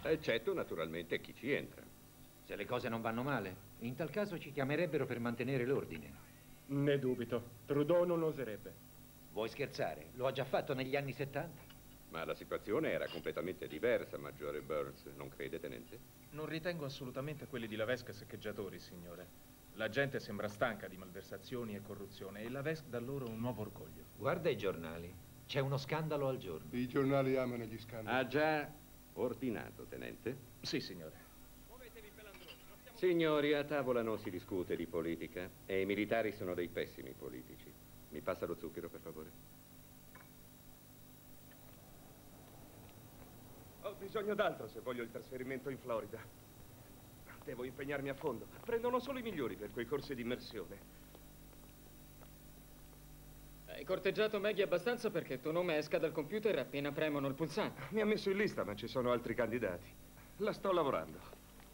Eccetto, naturalmente, chi ci entra. Se le cose non vanno male, in tal caso ci chiamerebbero per mantenere l'ordine. Ne dubito. Trudeau non oserebbe. Vuoi scherzare? Lo ha già fatto negli anni 70. Ma la situazione era completamente diversa, Maggiore Burns, non crede, tenente? Non ritengo assolutamente quelli di Lavesque saccheggiatori, signore. La gente sembra stanca di malversazioni e corruzione e Lavesque dà loro un nuovo orgoglio. Guarda i giornali. C'è uno scandalo al giorno. I giornali amano gli scandali. Ha già ordinato, tenente? Sì, signore. Signori, a tavola non si discute di politica e i militari sono dei pessimi politici. Mi passa lo zucchero, per favore? Ho bisogno d'altro se voglio il trasferimento in Florida. Devo impegnarmi a fondo. Prendono solo i migliori per quei corsi di immersione. Hai corteggiato Maggie abbastanza perché il tuo nome esca dal computer appena premono il pulsante. Mi ha messo in lista, ma ci sono altri candidati. La sto lavorando.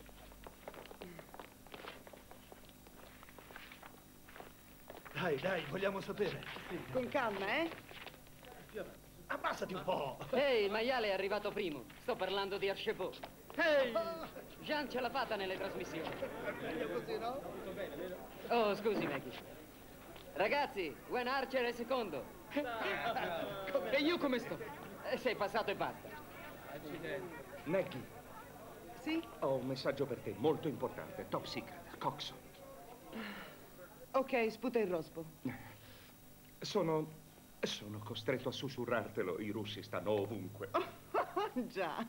Dai, vogliamo sapere. Con calma, eh? Abbassati un po'. Ehi, il maiale è arrivato primo. Sto parlando di Archibald. Ehi! Jean ce l'ha fatta nelle trasmissioni. Meglio così, no? Oh, scusi, Maggie. Ragazzi, Wayne Archer è secondo. E io come sto? Sei passato e basta. Maggie, Sì? ho un messaggio per te, molto importante. Top secret, Coxon. Ok, sputa il rospo. Sono costretto a sussurrartelo. I russi stanno ovunque. Già.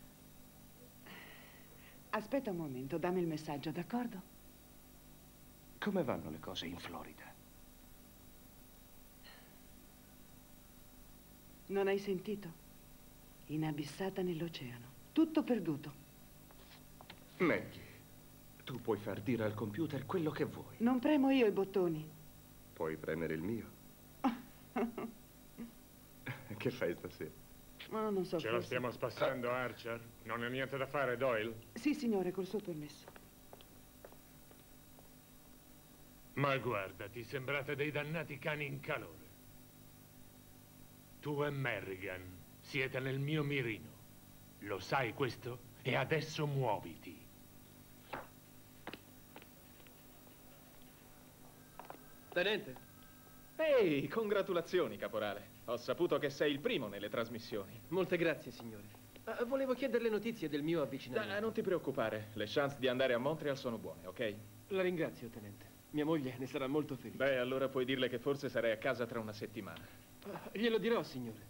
Aspetta un momento, dammi il messaggio, d'accordo? Come vanno le cose in Florida? Non hai sentito? Inabissata nell'oceano. Tutto perduto. Maggie, tu puoi far dire al computer quello che vuoi. Non premo io i bottoni. Puoi premere il mio. Che fai stasera? Oh, non so. Ce la forse. stiamo spassando, Archer? Non hai niente da fare, Doyle? Sì, signore, col suo permesso. Ma guardati, sembrate dei dannati cani in calore. Tu e Merrigan siete nel mio mirino. Lo sai questo? E adesso muoviti. Tenente. Ehi, congratulazioni, caporale. Ho saputo che sei il primo nelle trasmissioni. Molte grazie, signore. Volevo chiederle notizie del mio avvicinamento. Non ti preoccupare, le chance di andare a Montreal sono buone, ok? La ringrazio, tenente. Mia moglie ne sarà molto felice. Beh, allora puoi dirle che forse sarei a casa tra una settimana. Glielo dirò, signore.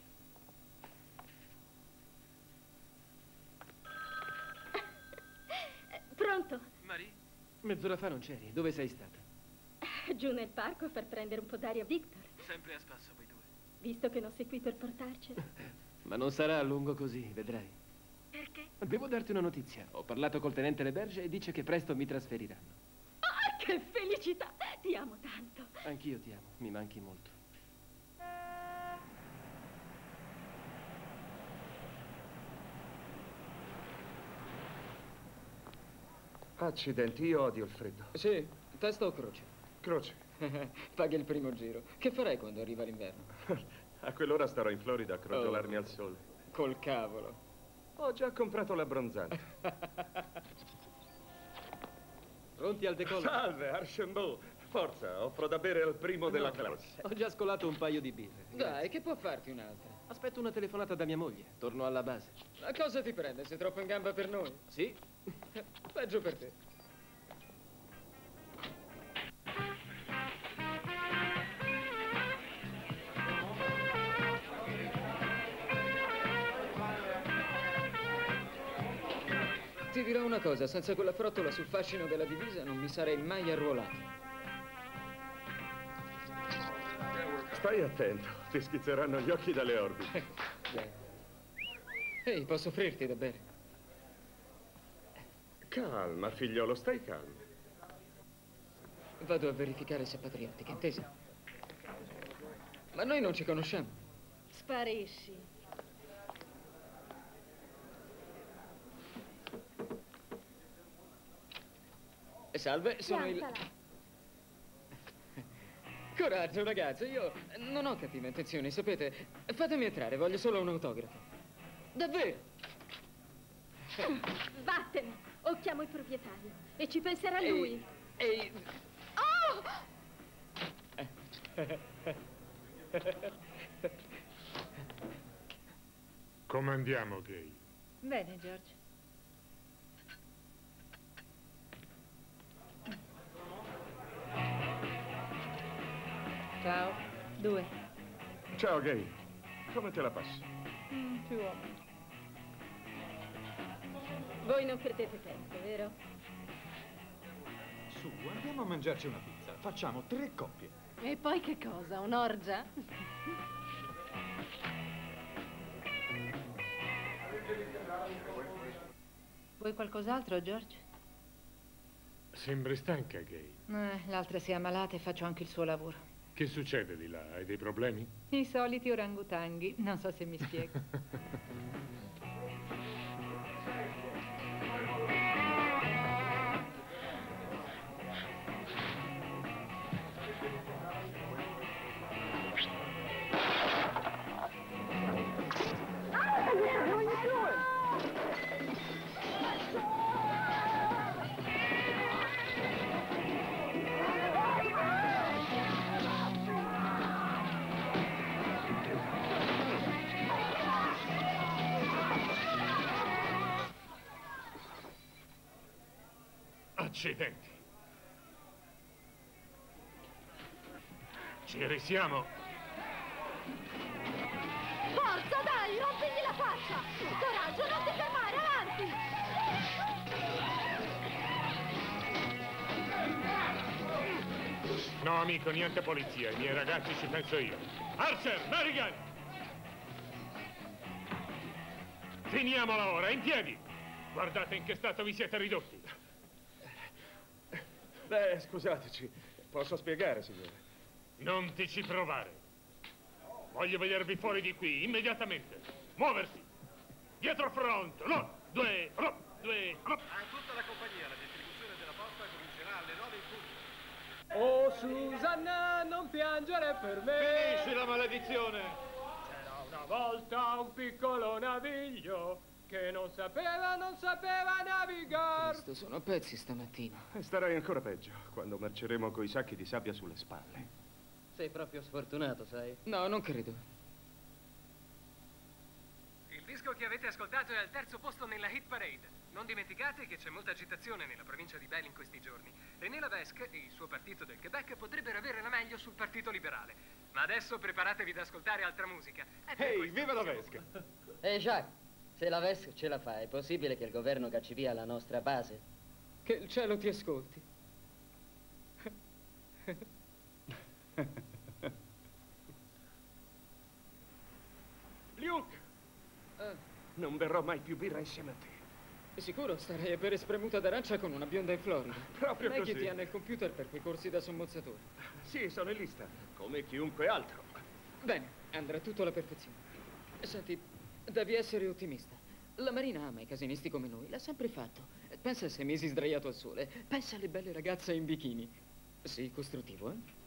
Pronto? Marie? Mezz'ora fa non c'eri. Dove sei stata? Giù nel parco per prendere un po' d'aria a Victor. Sempre a spasso voi due. Visto che non sei qui per portarcelo. Ma non sarà a lungo così, vedrai. Perché? Devo darti una notizia. Ho parlato col tenente Leberge e dice che presto mi trasferiranno. Ah, che felicità! Ti amo tanto. Anch'io ti amo, mi manchi molto. Accidenti, io odio il freddo. Sì, testa o croce? Croce. Paghi il primo giro. Che farai quando arriva l'inverno? A quell'ora starò in Florida a crogiolarmi al sole. Col cavolo. Ho già comprato l'abbronzante. Pronti al decollo? Salve, Archambault. Forza, offro da bere al primo della classe. Ho già scolato un paio di birre. Dai, che può farti un'altra? Aspetto una telefonata da mia moglie. Torno alla base. Ma cosa ti prende? Sei troppo in gamba per noi? Sì. Peggio per te. Ti dirò una cosa, senza quella frottola sul fascino della divisa non mi sarei mai arruolato. Stai attento, ti schizzeranno gli occhi dalle orbite. Ehi, posso offrirti da bere? Calma, figliolo, stai calmo. Vado a verificare se è patriottica, inteso? Ma noi non ci conosciamo. Sparisci. Salve, sono il... Coraggio, ragazzo, io non ho cattive intenzioni, sapete? Fatemi entrare, voglio solo un autografo. Davvero? Vattene, o chiamo il proprietario e ci penserà lui. Ehi! Oh! Come andiamo, Gay? Bene, George. Ciao. 2. Ciao, Gay. Come te la passi? Più o meno. Voi non perdete tempo, vero? Su, andiamo a mangiarci una pizza. Facciamo 3 coppie. E poi che cosa? Un'orgia? Vuoi qualcos'altro, George? Sembri stanca, Gay. L'altra si è ammalata e faccio anche il suo lavoro. Che succede di là? Hai dei problemi? I soliti orangutanghi. Non so se mi spiego. Accidenti. Ci risiamo? Forza, dai, rompigli la faccia! Coraggio, non ti fermare, avanti! No, amico, niente polizia. I miei ragazzi ci penso io. Archer, Merrigan! Finiamola ora, in piedi! Guardate in che stato vi siete ridotti. Beh, scusateci. Posso spiegare, signore? Non ti ci provare. Voglio vedervi fuori di qui, immediatamente. Muoversi. Dietro front. 1, 2, 1, 2, 1. A tutta la compagnia, la distribuzione della posta comincerà alle 9 in punto. Oh, Susanna, non piangere per me. Finisci la maledizione. C'era una volta un piccolo naviglio che non sapeva navigare. Cristo, sono a pezzi stamattina. E starai ancora peggio quando marceremo coi sacchi di sabbia sulle spalle. Sei proprio sfortunato, sai? No, non credo. Il disco che avete ascoltato è al 3° posto nella hit parade. Non dimenticate che c'è molta agitazione nella provincia di Bell in questi giorni. René Lavesque e il suo partito del Quebec potrebbero avere la meglio sul partito liberale. Ma adesso preparatevi ad ascoltare altra musica. Ehi, viva Lavesque! Ehi, Jacques, se la VESC ce la fa, è possibile che il governo cacci via la nostra base? Che il cielo ti ascolti. Luke! Non berrò mai più birra insieme a te. Sicuro starei a bere spremuta d'arancia con una bionda in Florida. Proprio Maggie così. ti ha nel computer per quei corsi da sommozzatore. Sì, sono in lista, come chiunque altro. Bene, andrà tutto alla perfezione. Senti, devi essere ottimista. La Marina ama i casinisti come noi, l'ha sempre fatto. Pensa a 6 mesi sdraiato al sole. Pensa alle belle ragazze in bikini. Sì, costruttivo, eh?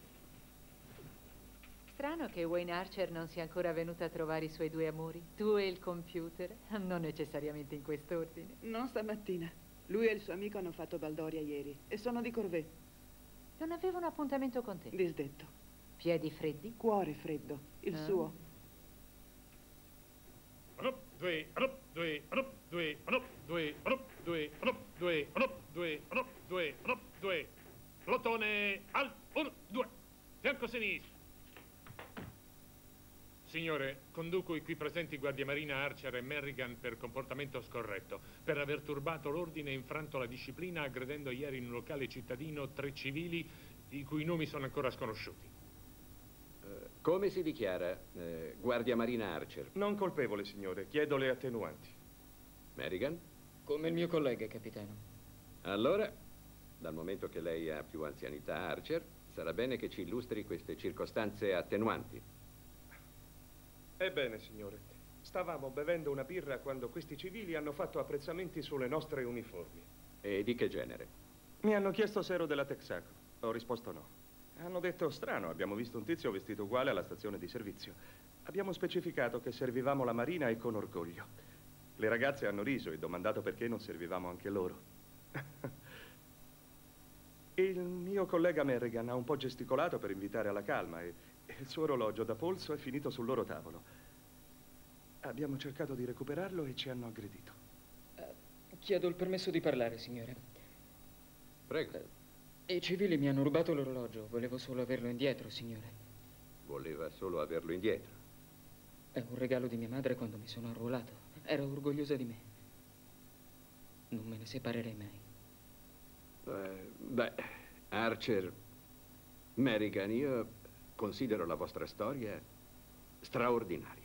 Strano che Wayne Archer non sia ancora venuto a trovare i suoi 2 amori. Tu e il computer. Non necessariamente in quest'ordine. Non stamattina. Lui e il suo amico hanno fatto baldoria ieri e sono di corvée. Non avevo un appuntamento con te. Disdetto. Piedi freddi? Cuore freddo. Il suo. 1, 2, 1, 2, 1, 2, 1, 2, 1, 2, 1, 2, 1, 2, 1, 2, 1, 2. Plotone al 1, 2. Fianco sinistro. Signore, conduco i qui presenti Guardia Marina Archer e Merrigan per comportamento scorretto, per aver turbato l'ordine e infranto la disciplina aggredendo ieri in un locale cittadino 3 civili i cui nomi sono ancora sconosciuti. Come si dichiara, Guardia Marina Archer? Non colpevole, signore. Chiedo le attenuanti. Merrigan? Come il mio collega, capitano. Allora, dal momento che lei ha più anzianità, Archer, sarà bene che ci illustri queste circostanze attenuanti. Ebbene, signore, stavamo bevendo una birra quando questi civili hanno fatto apprezzamenti sulle nostre uniformi. E di che genere? Mi hanno chiesto se ero della Texaco. Ho risposto no. Hanno detto, strano, abbiamo visto un tizio vestito uguale alla stazione di servizio. Abbiamo specificato che servivamo la Marina e con orgoglio. Le ragazze hanno riso e domandato perché non servivamo anche loro. Il mio collega Merrigan ha un po' gesticolato per invitare alla calma e il suo orologio da polso è finito sul loro tavolo. Abbiamo cercato di recuperarlo e ci hanno aggredito. Chiedo il permesso di parlare, signore. Prego. I civili mi hanno rubato l'orologio. Volevo solo averlo indietro, signore. Voleva solo averlo indietro. È un regalo di mia madre quando mi sono arruolato. Era orgogliosa di me. Non me ne separerei mai. Beh, Archer, Merrigan, io considero la vostra storia straordinaria.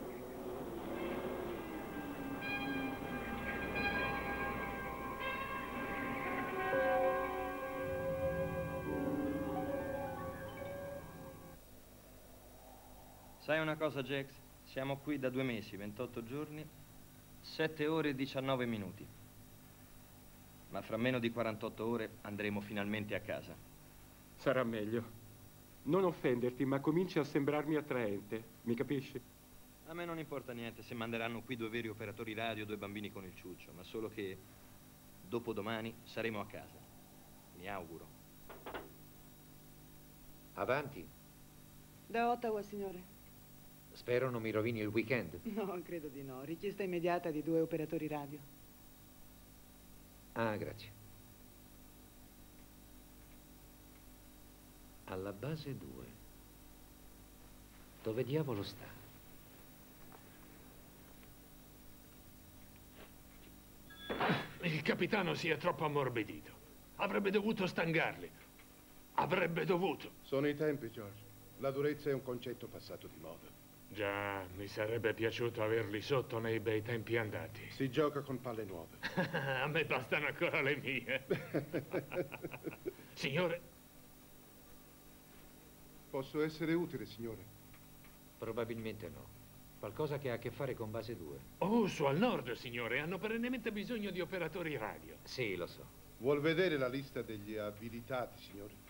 Sai una cosa, Jax? Siamo qui da 2 mesi, 28 giorni, 7 ore e 19 minuti. Ma fra meno di 48 ore andremo finalmente a casa. Sarà meglio. Non offenderti, ma cominci a sembrarmi attraente. Mi capisci? A me non importa niente se manderanno qui 2 veri operatori radio, 2 bambini con il ciuccio, ma solo che dopodomani saremo a casa. Mi auguro. Avanti. Da Ottawa, signore. Spero non mi rovini il weekend. No, credo di no. Richiesta immediata di 2 operatori radio. Ah, grazie. Alla base 2. Dove diavolo sta? Il capitano si è troppo ammorbidito. Avrebbe dovuto stangarli. Avrebbe dovuto. Sono i tempi, George. La durezza è un concetto passato di moda. Già, mi sarebbe piaciuto averli sotto nei bei tempi andati. Si gioca con palle nuove. A me bastano ancora le mie. Signore? Posso essere utile, signore? Probabilmente no. Qualcosa che ha a che fare con base 2. Oh, su al nord, signore. Hanno perennemente bisogno di operatori radio. Sì, lo so. Vuol vedere la lista degli abilitati, signore?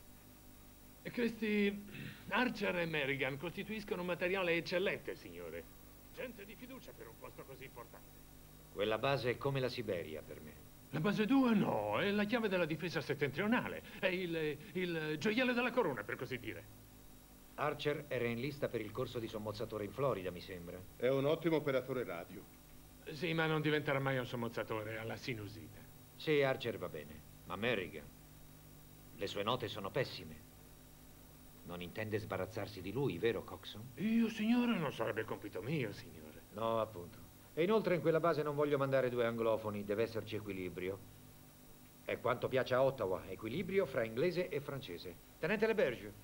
Questi Archer e Merrigan costituiscono materiale eccellente, signore. Gente di fiducia per un posto così importante. Quella base è come la Siberia per me. La base 2 no, è la chiave della difesa settentrionale. È il gioiello della corona, per così dire. Archer era in lista per il corso di sommozzatore in Florida, mi sembra. È un ottimo operatore radio. Sì, ma non diventerà mai un sommozzatore alla sinusite. Sì, Archer va bene, ma Merrigan, le sue note sono pessime. Non intende sbarazzarsi di lui, vero, Coxon? Io, signore, non sarebbe compito mio, signore. No, appunto. E inoltre in quella base non voglio mandare 2 anglofoni, deve esserci equilibrio. E quanto piace a Ottawa, equilibrio fra inglese e francese. Tenente Leberge.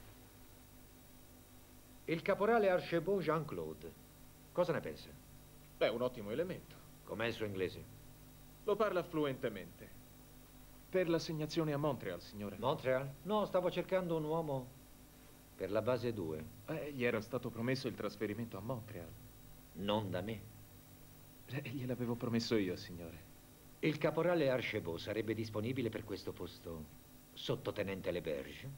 Il caporale Archibald Jean-Claude. Cosa ne pensa? È un ottimo elemento. Com'è il suo inglese? Lo parla fluentemente. Per l'assegnazione a Montreal, signore. Montreal? No, stavo cercando un uomo per la base 2. Gli era stato promesso il trasferimento a Montreal. Non da me. Gliel'avevo promesso io, signore. Il caporale Archibald sarebbe disponibile per questo posto, sottotenente Leberge?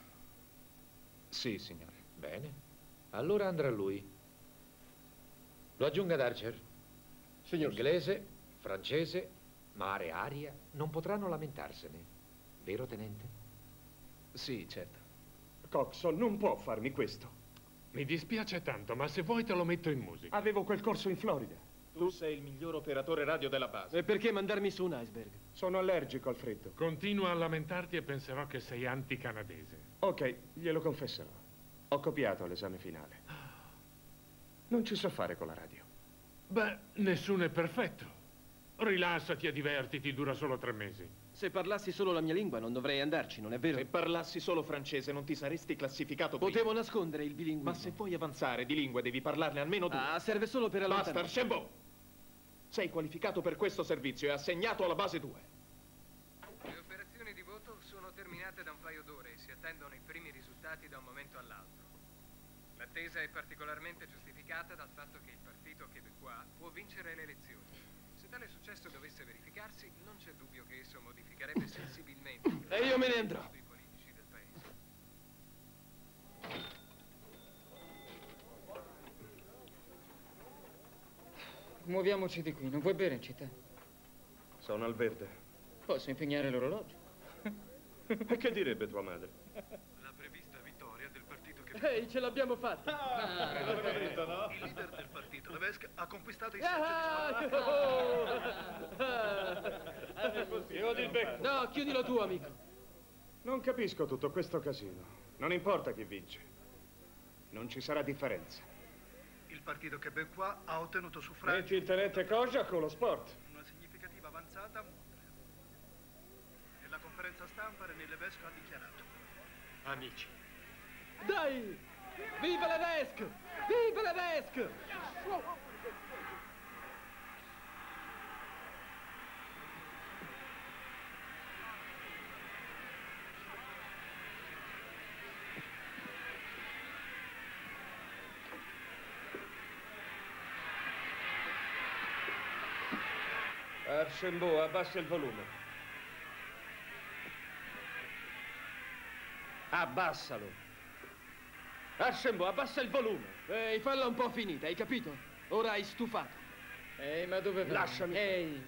Sì, signore. Bene. Allora andrà lui. Lo aggiunga ad Archer. Signor. Inglese, francese, mare, aria, non potranno lamentarsene. Vero, tenente? Sì, certo. Coxon non può farmi questo. Mi dispiace tanto, ma se vuoi te lo metto in musica. Avevo quel corso in Florida. Tu sei il miglior operatore radio della base. E perché mandarmi su un iceberg? Sono allergico al freddo. Continua a lamentarti e penserò che sei anticanadese. Ok, glielo confesserò. Ho copiato l'esame finale. Non ci so fare con la radio. Beh, nessuno è perfetto. Rilassati e divertiti, dura solo 3 mesi. Se parlassi solo la mia lingua non dovrei andarci, non è vero? Se parlassi solo francese non ti saresti classificato prima. Potevo nascondere il bilinguismo. Ma se vuoi avanzare di lingue devi parlarne almeno 2. Ah, serve solo per allontanare. Basta, Archambault! Sei qualificato per questo servizio e assegnato alla base 2. Le operazioni di voto sono terminate da un paio d'ore e si attendono i primi risultati da un momento all'altro. L'attesa è particolarmente giustificata dal fatto che il partito québécois può vincere le elezioni. Se tale successo dovesse verificarsi, non c'è dubbio che esso modificherebbe sensibilmente E io me ne andrò. i politici del paese. Muoviamoci di qui. Non vuoi bere in città? Sono al verde. Posso impegnare l'orologio. E che direbbe tua madre? La prevista vittoria del partito che... Ehi, ce l'abbiamo fatta! L'ho capito, no? Il leader del partito, Levesque, ha conquistato i Chiudi il becco! No, chiudilo tu, amico. Non capisco tutto questo casino. Non importa chi vince. Non ci sarà differenza. Il partito québécois ha ottenuto suffragi... Metti il tenente Kojak con lo sport. Una significativa avanzata a Montreal. Nella conferenza stampa René Levesque ha dichiarato: Amici. Dai! Viva Levesque! Viva Levesque! Archambault, abbassa il volume. Abbassalo. Archambault, abbassa il volume. Ehi, falla un po' finita, hai capito? Ora hai stufato. Ehi, ma dove vai? Lasciami. Ehi.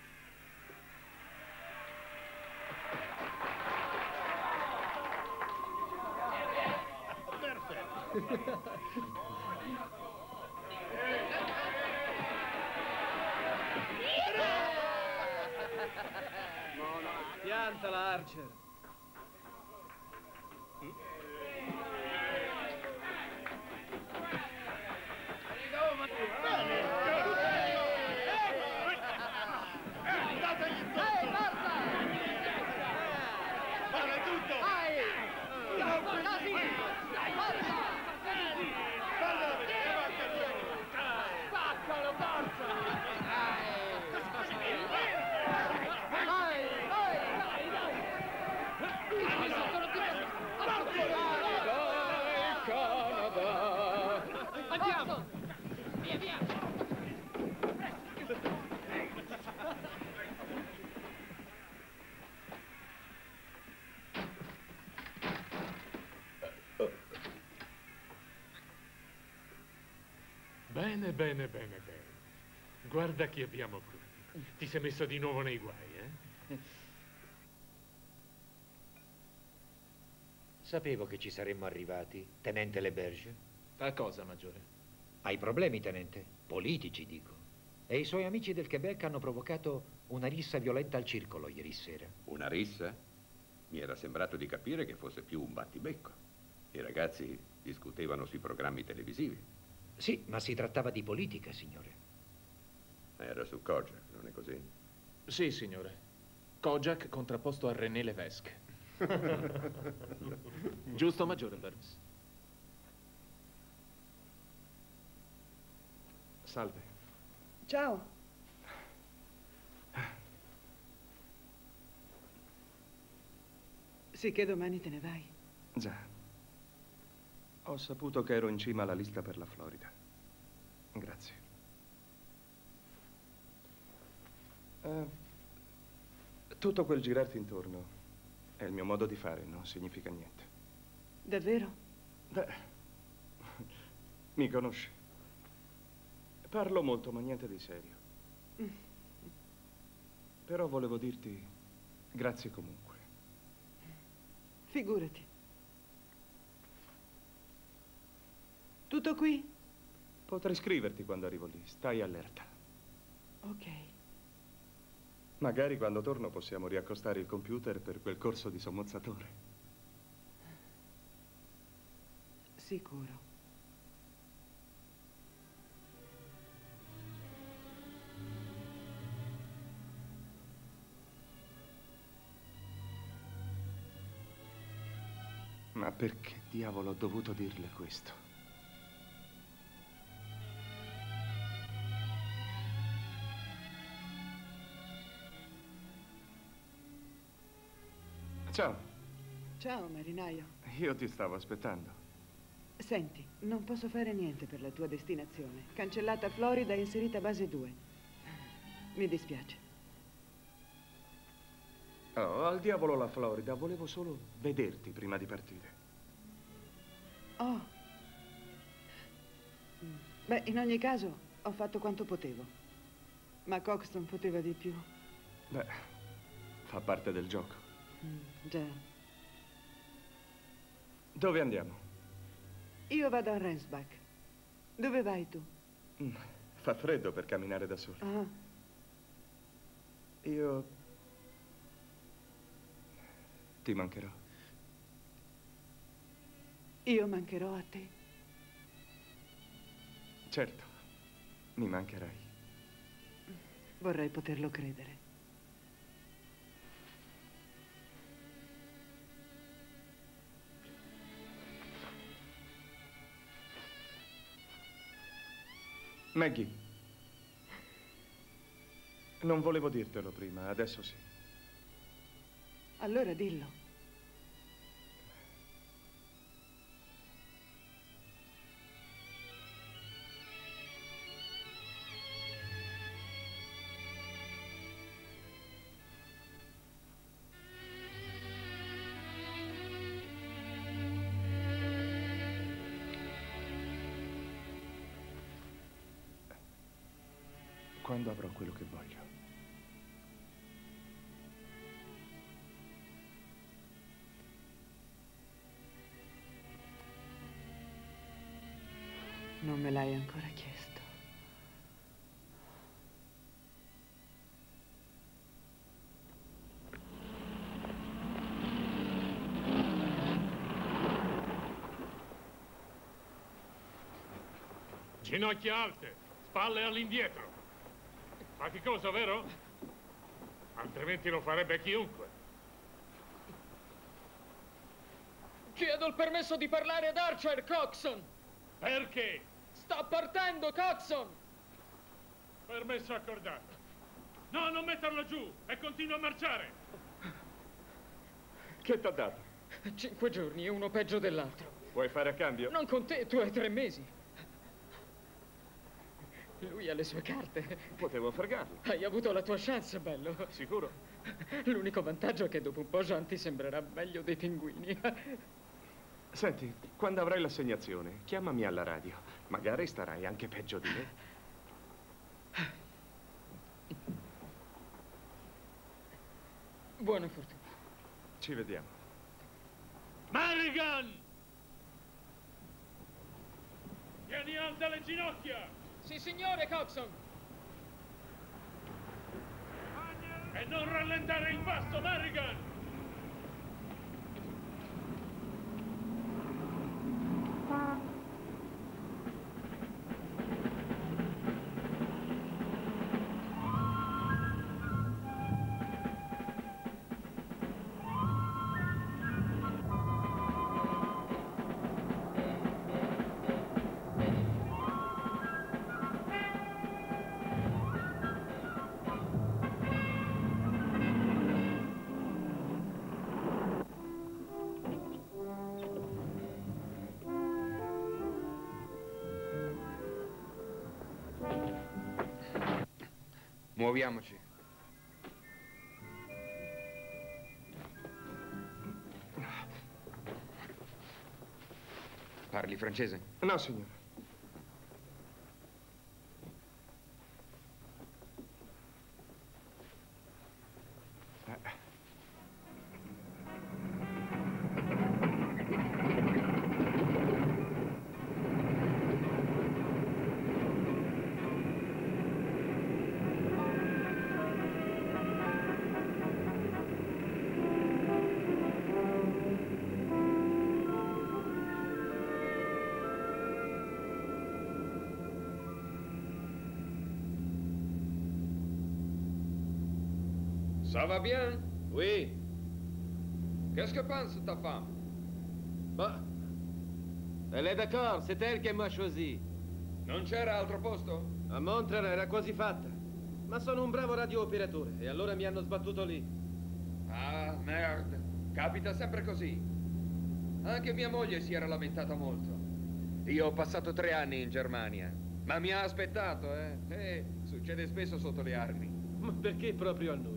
Piantala, Archer. Andiamo! Via, via! Bene, bene, bene, bene. Guarda chi abbiamo qui. Ti sei messo di nuovo nei guai, eh? Sapevo che ci saremmo arrivati, tenente Leberge. A cosa, maggiore? Hai problemi, tenente? Politici, dico. E i suoi amici del Quebec hanno provocato una rissa violenta al circolo ieri sera. Una rissa? Mi era sembrato di capire che fosse più un battibecco. I ragazzi discutevano sui programmi televisivi. Sì, ma si trattava di politica, signore. Era su Kojak, non è così? Sì, signore. Kojak contrapposto a René Levesque. Giusto, maggiore Burns? Salve. Ciao. Sì, che domani te ne vai. Già. Ho saputo che ero in cima alla lista per la Florida. Grazie. Tutto quel girarti intorno è il mio modo di fare, non significa niente. Davvero? Beh, mi conosci. Parlo molto, ma niente di serio. Però volevo dirti grazie comunque. Figurati. Tutto qui? Potrei scriverti quando arrivo lì, stai allerta. Ok. Magari quando torno possiamo riaccostare il computer per quel corso di sommozzatore. Sicuro. Ma perché diavolo ho dovuto dirle questo? Ciao. Ciao, marinaio. Io ti stavo aspettando. Senti, non posso fare niente per la tua destinazione. Cancellata Florida e inserita base 2. Mi dispiace. Oh, al diavolo la Florida. Volevo solo vederti prima di partire. Oh. Beh, in ogni caso, ho fatto quanto potevo. Ma Coxon poteva di più. Beh, fa parte del gioco. Già. Dove andiamo? Io vado a Rensbach. Dove vai tu? Fa freddo per camminare da solo. Ah. Io ti mancherò. Io mancherò a te. Certo, mi mancherai. Vorrei poterlo credere. Maggie, non volevo dirtelo prima, adesso sì. Allora dillo. Quando avrò quello che voglio. Non me l'hai ancora chiesto. Ginocchia alte, spalle all'indietro. Faticoso, vero? Altrimenti lo farebbe chiunque. Chiedo il permesso di parlare ad Archer, Coxon! Perché? Sta partendo, Coxon! Permesso accordato. No, non metterlo giù e continua a marciare. Che t'ha dato? 5 giorni e uno peggio dell'altro. Vuoi fare a cambio? Non con te, tu hai 3 mesi. Lui ha le sue carte. Potevo fregarlo. Hai avuto la tua chance, bello. Sicuro? L'unico vantaggio è che dopo un po' Jean ti sembrerà meglio dei pinguini. Senti, quando avrai l'assegnazione, chiamami alla radio. Magari starai anche peggio di me. Buona fortuna. Ci vediamo. Merrigan! Tieni alte le ginocchia! Sì, signore, Coxon! E non rallentare il passo, Merrigan! Muoviamoci. Parli francese? No, signore. Ça va bien? Oui. Qu'est-ce que pense ta femme? Bah, elle est d'accord, c'est elle che m'ha choisi. Non c'era altro posto? A Montreal era quasi fatta. Ma sono un bravo radiooperatore e allora mi hanno sbattuto lì. Ah, merde. Capita sempre così. Anche mia moglie si era lamentata molto. Io ho passato 3 anni in Germania. Ma mi ha aspettato, eh? Succede spesso sotto le armi. Ma perché proprio a noi?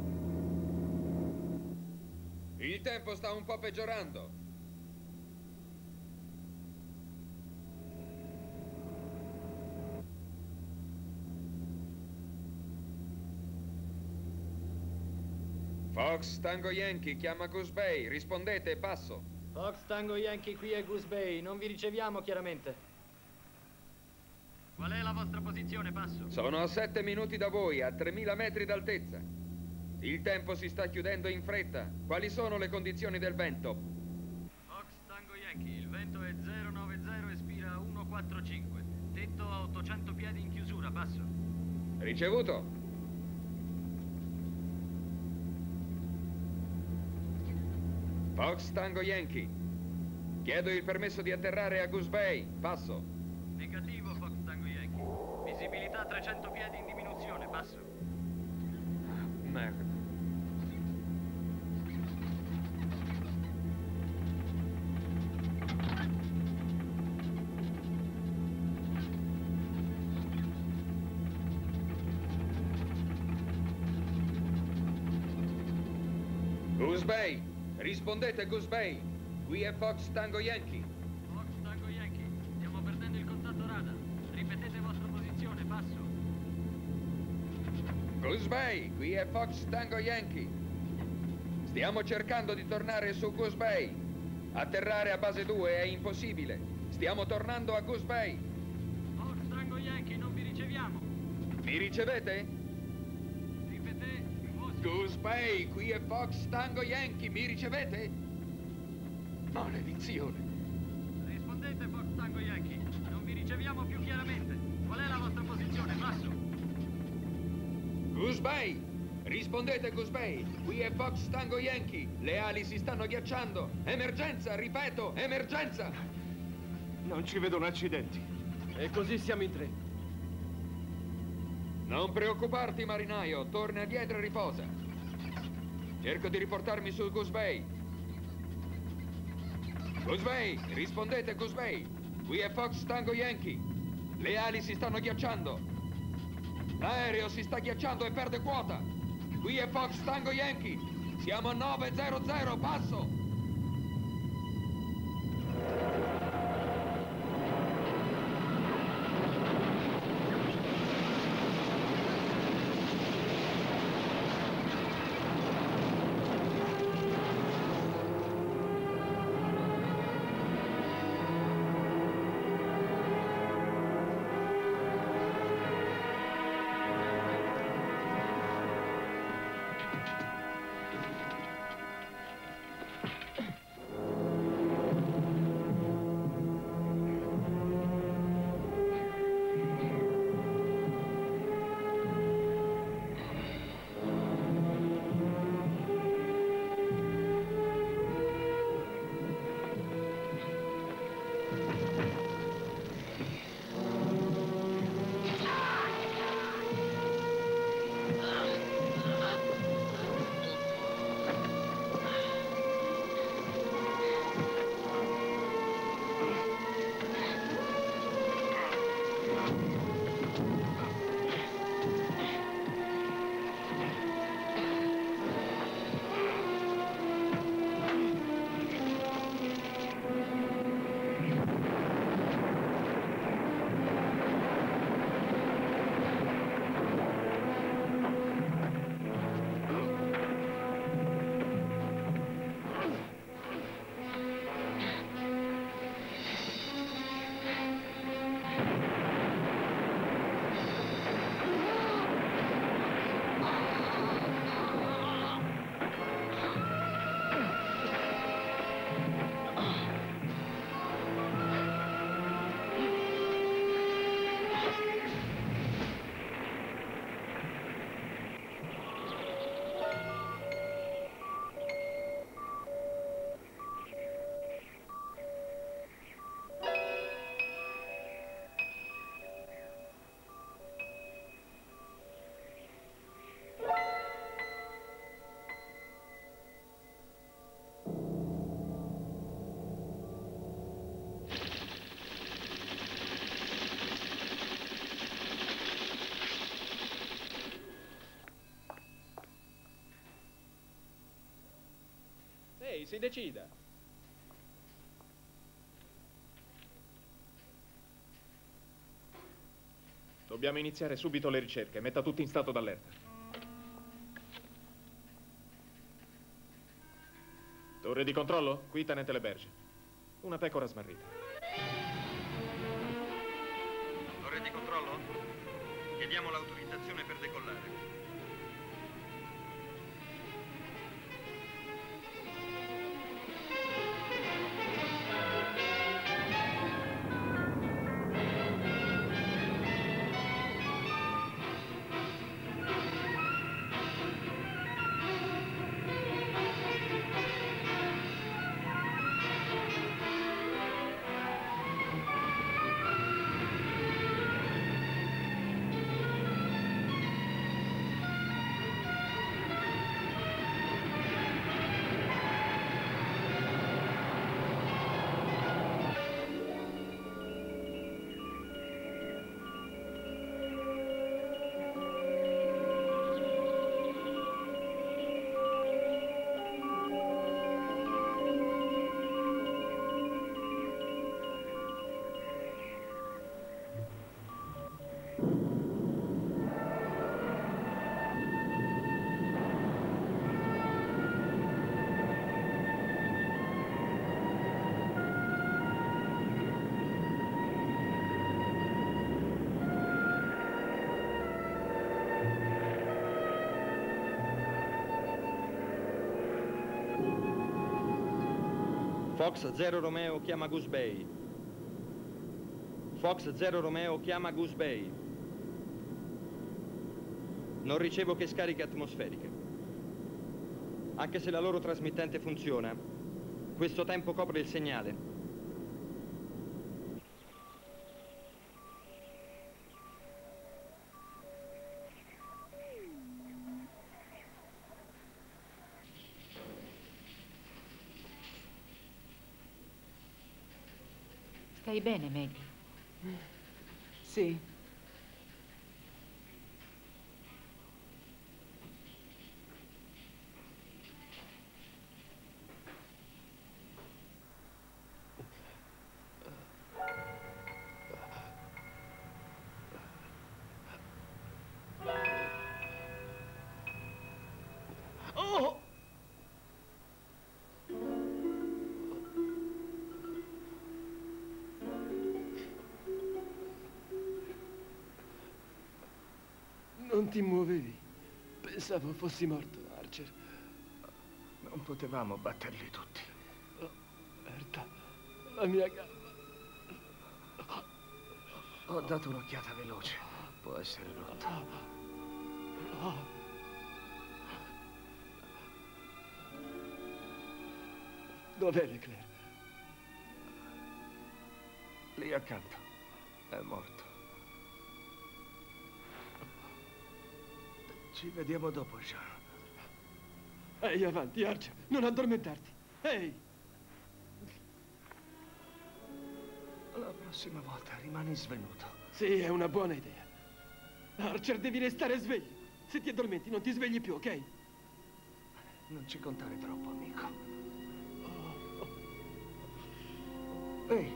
Il tempo sta un po' peggiorando. Fox Tango Yankee chiama Goose Bay. Rispondete, passo. Fox Tango Yankee, qui è Goose Bay. Non vi riceviamo, chiaramente. Qual è la vostra posizione, passo? Sono a 7 minuti da voi, a 3000 metri d'altezza. Il tempo si sta chiudendo in fretta. Quali sono le condizioni del vento? Fox Tango Yankee, il vento è 090 e spira 145. Tetto a 800 piedi in chiusura, passo. Ricevuto. Fox Tango Yankee. Chiedo il permesso di atterrare a Goose Bay. Passo. Negativo, Fox Tango Yankee. Visibilità 300 piedi in diminuzione, passo. Merda. Goose Bay. Rispondete, Goose Bay. Qui è Fox Tango Yankee. Fox Tango Yankee, stiamo perdendo il contatto radar. Ripetete vostra posizione, passo. Goose Bay, qui è Fox Tango Yankee. Stiamo cercando di tornare su Goose Bay. Atterrare a base 2 è impossibile. Stiamo tornando a Goose Bay. Fox Tango Yankee, non vi riceviamo. Mi ricevete? Ripetete. Goose Bay, qui è Fox Tango Yankee. Mi ricevete? Maledizione. Rispondete, Fox Tango Yankee. Non vi riceviamo più chiaramente. Qual è la vostra posizione, passo? Goose Bay. Rispondete, Goose Bay. Qui è Fox Tango Yankee. Le ali si stanno ghiacciando. Emergenza, ripeto, emergenza. Non ci vedono accidenti. E così siamo in 3. Non preoccuparti, marinaio. Torna dietro e riposa. Cerco di riportarmi su Goose Bay. Goose Bay, rispondete, Goose Bay. Qui è Fox Tango Yankee. Le ali si stanno ghiacciando. L'aereo si sta ghiacciando e perde quota. Qui è Fox Tango Yankee. Siamo a 900, passo. Ehi, si decida. Dobbiamo iniziare subito le ricerche. Metta tutti in stato d'allerta. Torre di controllo? Qui tenente Leberge. Una pecora smarrita. Torre di controllo? Chiediamo l'autorizzazione per decollare. Fox 0 Romeo chiama Goose Bay. Fox 0 Romeo chiama Goose Bay. Non ricevo che scariche atmosferiche. Anche se la loro trasmittente funziona, questo tempo copre il segnale. Stai bene, Maggie? Sì. Oh! Non ti muovevi. Pensavo fossi morto, Archer. Non potevamo batterli tutti. Oh, Berta, la mia gamba. Ho dato un'occhiata veloce. Può essere rotta. Dov'è Leclerc? Lì accanto. È morto. Ci vediamo dopo, Jean. Ehi, avanti, Archer. Non addormentarti. Ehi! La prossima volta rimani svenuto. Sì, è una buona idea. Archer, devi restare sveglio. Se ti addormenti non ti svegli più, ok? Non ci contare troppo, amico. Ehi.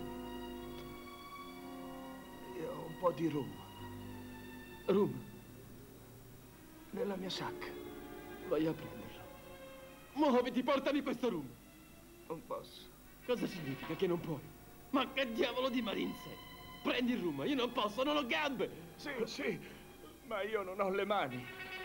Io ho un po' di rum. Rum? Nella mia sacca. Vai a prenderlo. Muoviti, portami questo rum. Non posso. Cosa significa che non puoi? Ma che diavolo di marin sei? Prendi il rum, io non posso, non ho gambe. Sì, sì, ma io non ho le mani.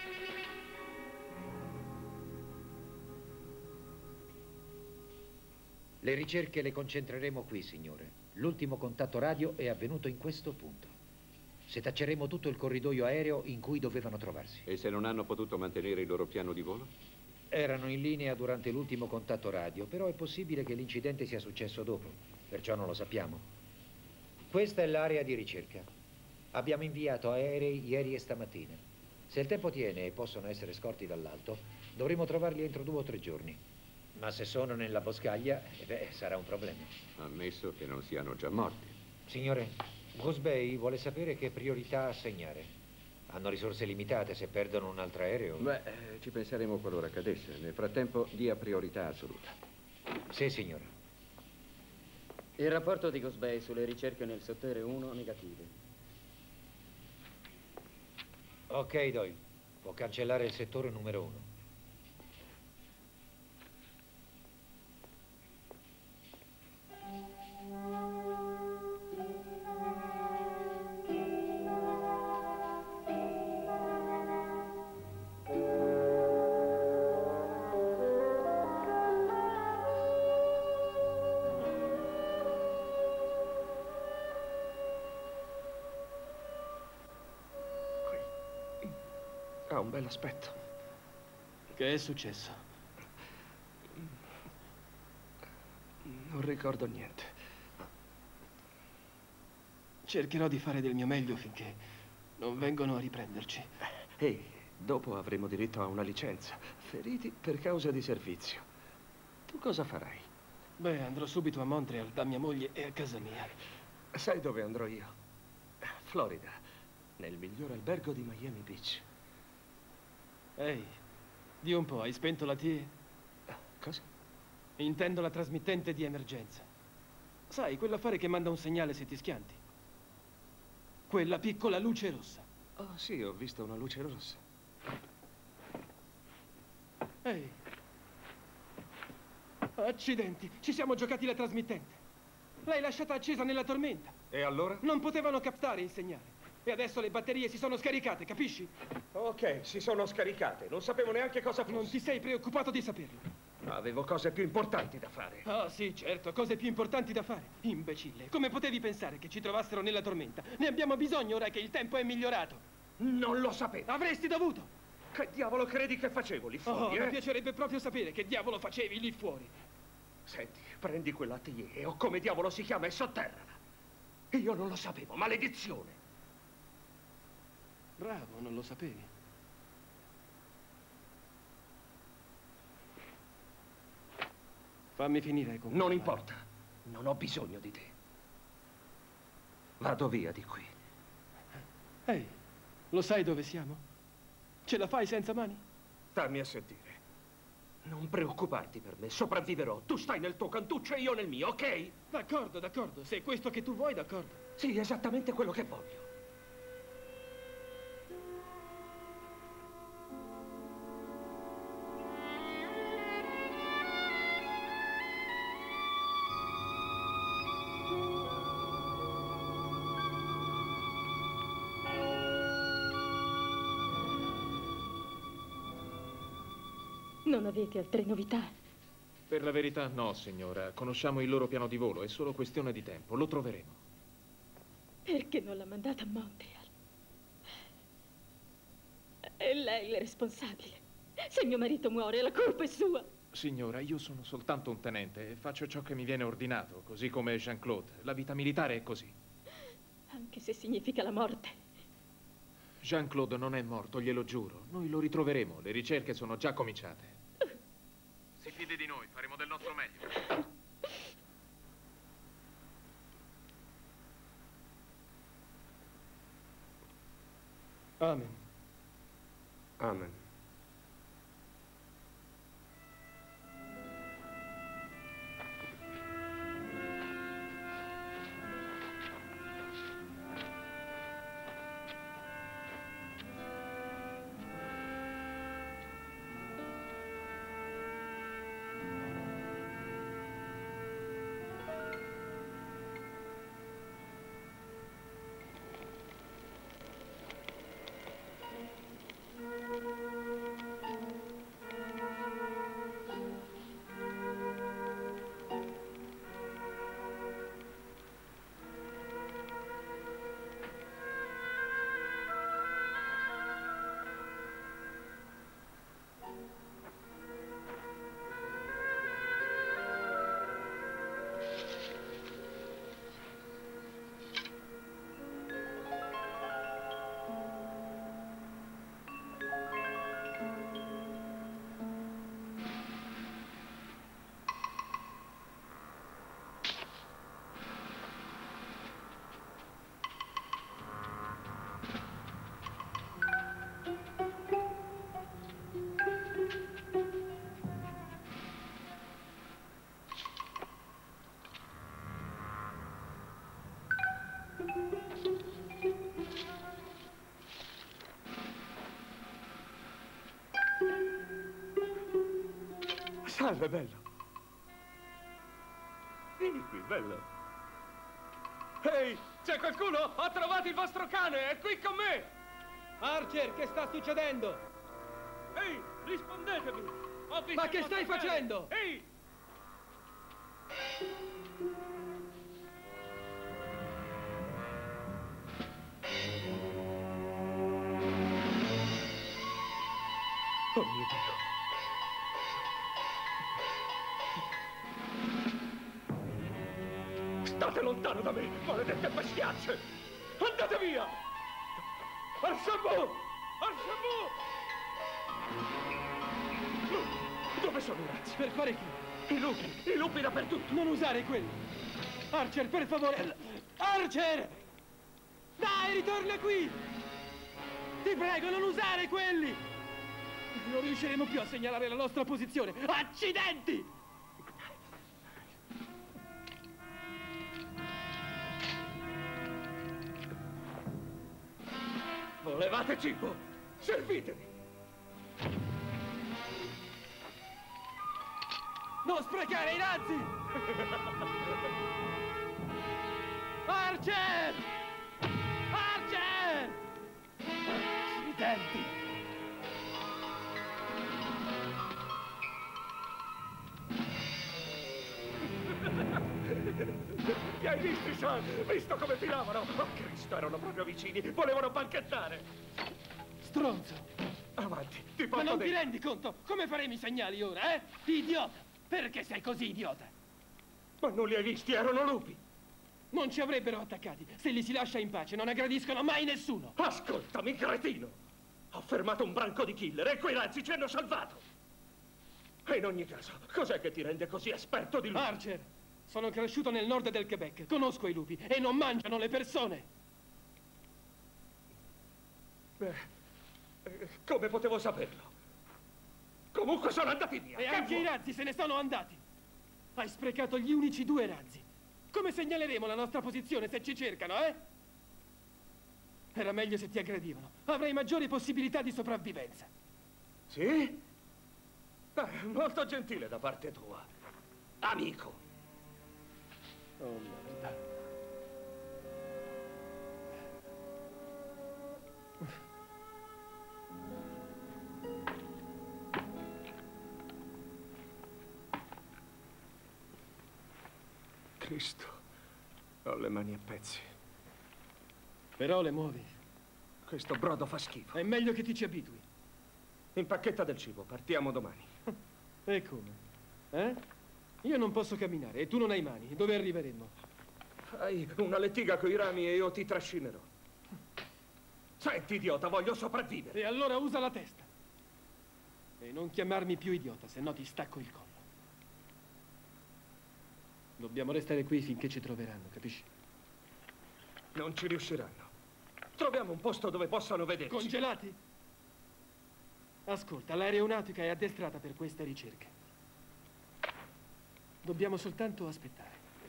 Le ricerche le concentreremo qui, signore. L'ultimo contatto radio è avvenuto in questo punto. Setacceremo tutto il corridoio aereo in cui dovevano trovarsi. E se non hanno potuto mantenere il loro piano di volo? Erano in linea durante l'ultimo contatto radio, però è possibile che l'incidente sia successo dopo, perciò non lo sappiamo. Questa è l'area di ricerca. Abbiamo inviato aerei ieri e stamattina. Se il tempo tiene e possono essere scorti dall'alto, dovremo trovarli entro 2 o 3 giorni. Ma se sono nella boscaglia, sarà un problema. Ammesso che non siano già morti. Signore, Goose Bay vuole sapere che priorità assegnare. Hanno risorse limitate, se perdono un altro aereo... Ci penseremo qualora accadesse. Nel frattempo, dia priorità assoluta. Sì, signore. Il rapporto di Goose Bay sulle ricerche nel sotterraneo 1 negative. Ok, Doyle. Può cancellare il settore numero 1. Ha un bel aspetto. Che è successo? Non ricordo niente. Cercherò di fare del mio meglio finché non vengono a riprenderci. Ehi, dopo avremo diritto a una licenza. Feriti per causa di servizio. Tu cosa farai? Beh, andrò subito a Montreal da mia moglie e a casa mia. Sai dove andrò io? Florida, nel miglior albergo di Miami Beach. Ehi, di un po', hai spento la TE? Cosa? Intendo la trasmittente di emergenza. Sai, quell'affare che manda un segnale se ti schianti. Quella piccola luce rossa. Oh sì, ho visto una luce rossa. Ehi. Accidenti, ci siamo giocati la trasmittente. L'hai lasciata accesa nella tormenta. E allora? Non potevano captare il segnale. E adesso le batterie si sono scaricate, capisci? Ok, si sono scaricate. Non sapevo neanche cosa fosse. Non ti sei preoccupato di saperlo. Avevo cose più importanti da fare. Ah, sì, certo, cose più importanti da fare. Imbecille, come potevi pensare che ci trovassero nella tormenta? Ne abbiamo bisogno ora che il tempo è migliorato. Non lo sapevo. Avresti dovuto. Che diavolo credi che facevo lì fuori, Mi piacerebbe proprio sapere che diavolo facevi lì fuori. Senti, prendi quell'atelier o come diavolo si chiama e sotterrala. Io non lo sapevo, maledizione. Bravo, non lo sapevi. Fammi finire con... Non importa, non ho bisogno di te. Vado via di qui. Ehi, lo sai dove siamo? Ce la fai senza mani? Stammi a sentire. Non preoccuparti per me, sopravviverò. Tu stai nel tuo cantuccio e io nel mio, ok? D'accordo, d'accordo. Se è questo che tu vuoi, d'accordo. Sì, esattamente quello che voglio. Non avete altre novità? Per la verità no, signora. Conosciamo il loro piano di volo, è solo questione di tempo. Lo troveremo. Perché non l'ha mandata a Montreal? È lei la responsabile. Se mio marito muore, la colpa è sua. Signora, io sono soltanto un tenente e faccio ciò che mi viene ordinato, così come Jean-Claude. La vita militare è così. Anche se significa la morte. Jean-Claude non è morto, glielo giuro. Noi lo ritroveremo, le ricerche sono già cominciate. Si fidi di noi, faremo del nostro meglio. Amen. Amen. Salve, bello. Vieni qui, bello. Ehi, c'è qualcuno? Ho trovato il vostro cane, è qui con me! Archer, che sta succedendo? Ehi, rispondetemi! Ho visto Ma che stai facendo? Ehi! Andate lontano da me, maledette bestiacce! Andate via! Archambault! Archambault! Dove sono i razzi? Per fare che? I lupi dappertutto! Non usare quelli! Archer, per favore! Archer! Dai, ritorna qui! Ti prego, non usare quelli! Non riusciremo più a segnalare la nostra posizione! Accidenti! Volevate cibo? Servitevi! Non sprecare i razzi! Archer! Archer! Accidenti! Li hai visti, Sean? Visto come filavano? Oh, Cristo, erano proprio vicini. Volevano banchettare. Stronzo! Avanti, ti porto Ma non ti dentro. rendi conto? Come faremo i segnali ora, eh? Idiota! Perché sei così idiota? Ma non li hai visti? Erano lupi. Non ci avrebbero attaccati. Se li si lascia in pace, non aggrediscono mai nessuno. Ascoltami, cretino. Ho fermato un branco di killer e quei razzi ci hanno salvato. E in ogni caso, cos'è che ti rende così esperto di lupi? Archer, sono cresciuto nel nord del Quebec. Conosco i lupi e non mangiano le persone. Come potevo saperlo? Comunque sono andati via. E anche i razzi se ne sono andati. Hai sprecato gli unici 2 razzi. Come segnaleremo la nostra posizione se ci cercano, eh? Era meglio se ti aggredivano. Avrei maggiori possibilità di sopravvivenza. Sì? Molto gentile da parte tua, amico. Oh, merda. Cristo, ho le mani a pezzi. Però le muovi. Questo brodo fa schifo. È meglio che ti ci abitui. Impacchetta del cibo, partiamo domani. E come? Eh? Io non posso camminare e tu non hai mani. Dove arriveremo? Fai una lettiga coi rami e io ti trascinerò. Senti, idiota, voglio sopravvivere. E allora usa la testa. E non chiamarmi più idiota, se no ti stacco il collo. Dobbiamo restare qui finché ci troveranno, capisci? Non ci riusciranno. Troviamo un posto dove possano vederci. Congelati? Ascolta, l'aeronautica è addestrata per queste ricerche. Dobbiamo soltanto aspettare.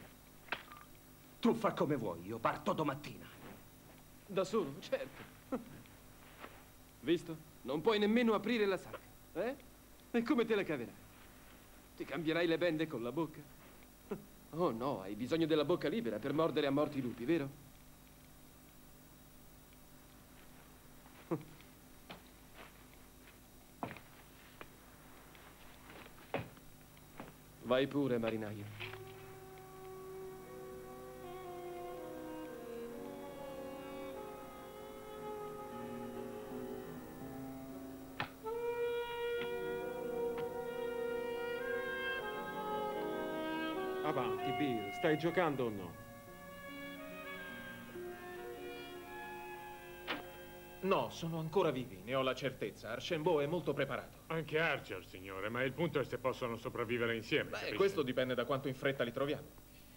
Tu fa come vuoi, io parto domattina. Da solo, certo. Visto? Non puoi nemmeno aprire la sacca, eh? E come te la caverai? Ti cambierai le bende con la bocca? Oh no, hai bisogno della bocca libera per mordere a morti i lupi, vero? Vai pure, marinaio. Avanti, Bill. Stai giocando o no? No, sono ancora vivi, ne ho la certezza. Archambault è molto preparato. Anche Archer, signore, ma il punto è se possono sopravvivere insieme. Beh, capisci? questo dipende da quanto in fretta li troviamo.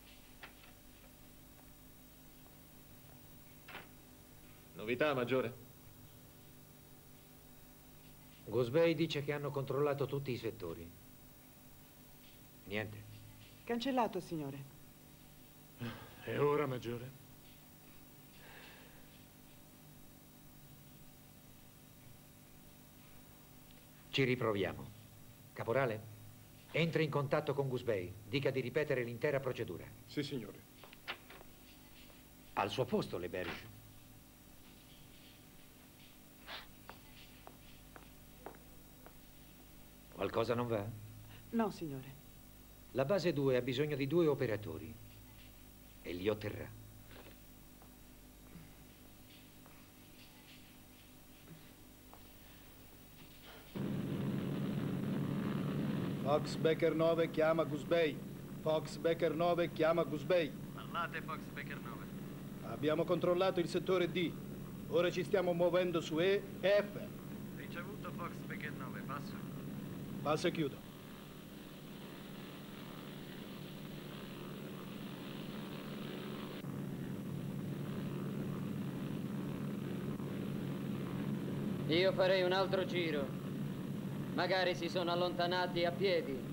Novità, maggiore? Goosebay dice che hanno controllato tutti i settori. Niente. Cancellato, signore. E ora, maggiore? Ci riproviamo. Caporale, entri in contatto con Goosebay. Dica di ripetere l'intera procedura. Sì, signore. Al suo posto, Le Berge. Qualcosa non va? No, signore. La base 2 ha bisogno di 2 operatori e li otterrà. Fox Becker 9 chiama Goosebay. Fox Becker 9 chiama Goosebay. Parlate Fox Baker 9. Abbiamo controllato il settore D. Ora ci stiamo muovendo su E e F. Ricevuto Fox Baker 9, passo. Passo e chiudo. Io farei un altro giro. Magari si sono allontanati a piedi.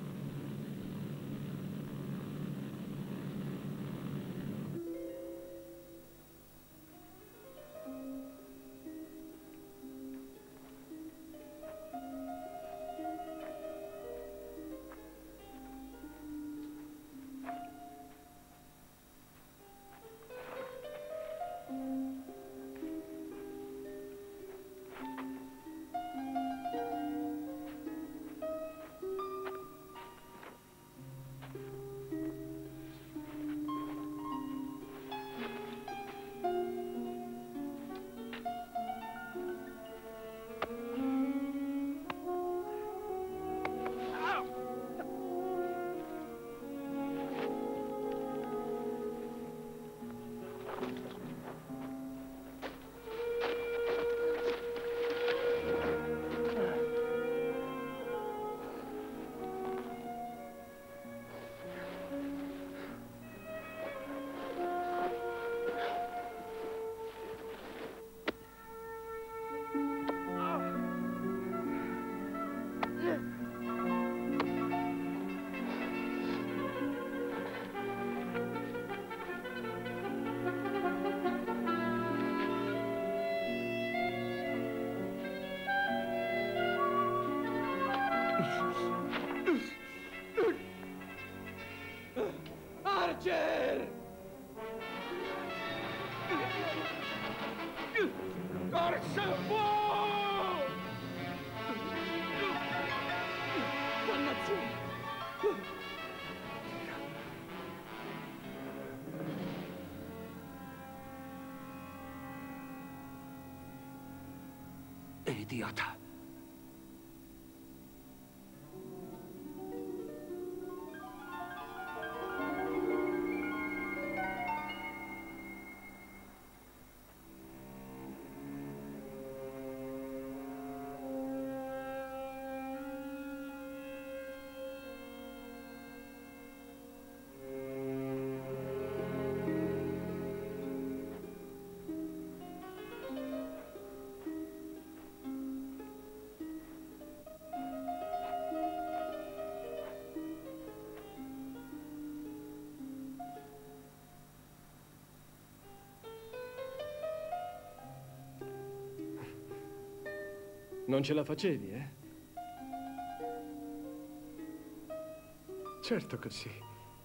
Archer! Corsa! Dannazione! Idiota! Non ce la facevi, eh? Certo che sì.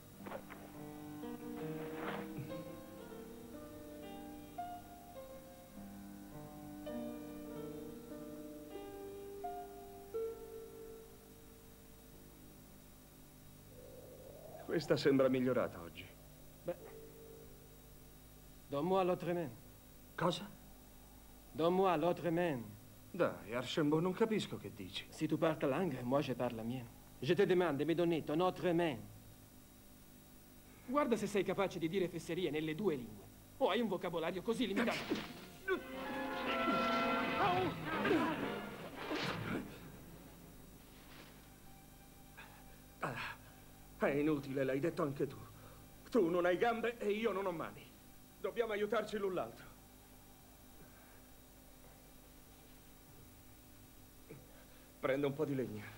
Questa sembra migliorata oggi. Beh, donne-moi l'autre main. Cosa? Donne-moi l'autre main. Dai, Archambault, non capisco che dici. Si tu parles ta langue, moi je parle la mienne. Je te demande, me donner ton autre main. Guarda se sei capace di dire fesserie nelle due lingue. O hai un vocabolario così limitato. È inutile, l'hai detto anche tu. Tu non hai gambe e io non ho mani. Dobbiamo aiutarci l'un l'altro. Prendo un po' di legna.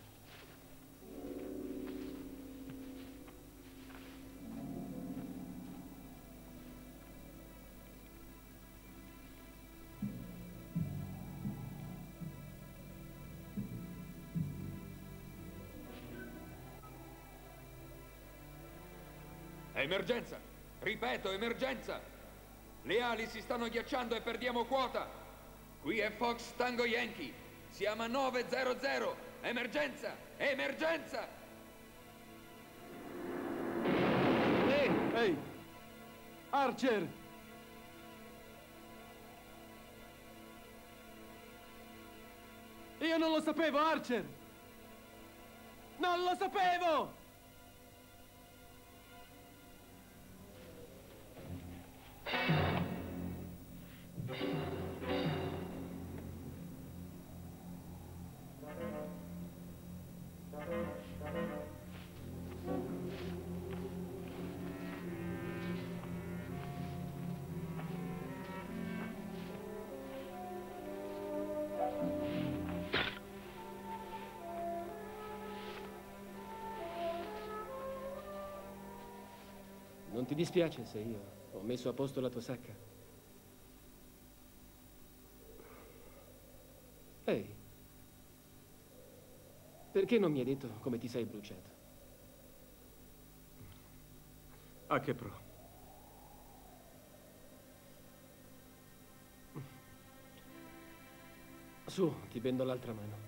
Emergenza! Ripeto, emergenza! Le ali si stanno ghiacciando e perdiamo quota! Qui è Fox Tango Yankee! Siamo a 900! Emergenza! Emergenza! Ehi! Archer! Io non lo sapevo, Archer! Non lo sapevo! ti dispiace se io ho messo a posto la tua sacca? Ehi, perché non mi hai detto come ti sei bruciato? A che pro? Su, ti vendo l'altra mano.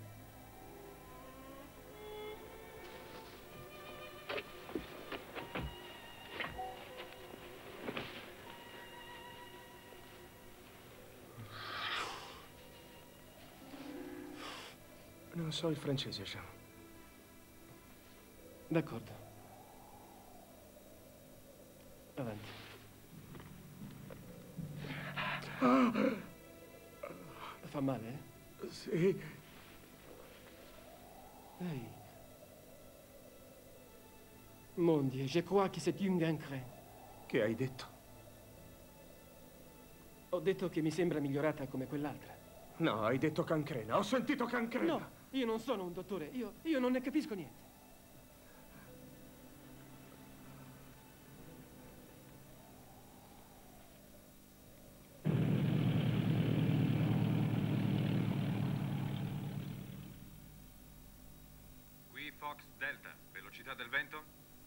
Non so il francese, Jean. D'accordo. Avanti. Fa male, eh? Sì. Ehi. Mon Dieu, je crois que c'est une gangrène. Che hai detto? Ho detto che mi sembra migliorata come quell'altra. No, hai detto cancrena. Ho sentito cancrena. No, io non sono un dottore. Io non ne capisco niente. Qui Fox Delta, velocità del vento?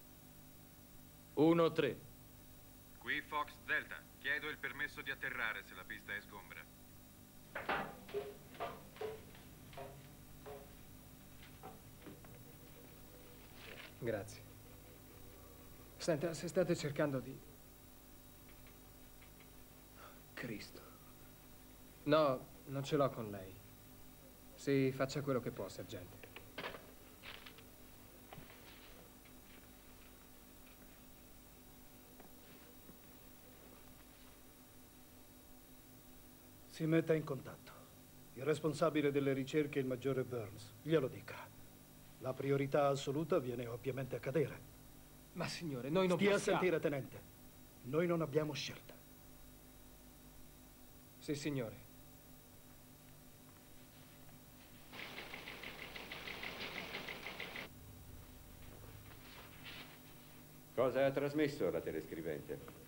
1-3. Qui Fox Delta, chiedo il permesso di atterrare se la pista è sgombra. Grazie. Senta, se state cercando di... Cristo. No, non ce l'ho con lei. Sì, faccia quello che può, sergente. Si metta in contatto. Il responsabile delle ricerche è il maggiore Burns. Glielo dica. La priorità assoluta viene ovviamente a cadere. Ma signore, noi non Stia possiamo... a sentire, tenente. Noi non abbiamo scelta. Sì, signore. Cosa ha trasmesso la telescrivente?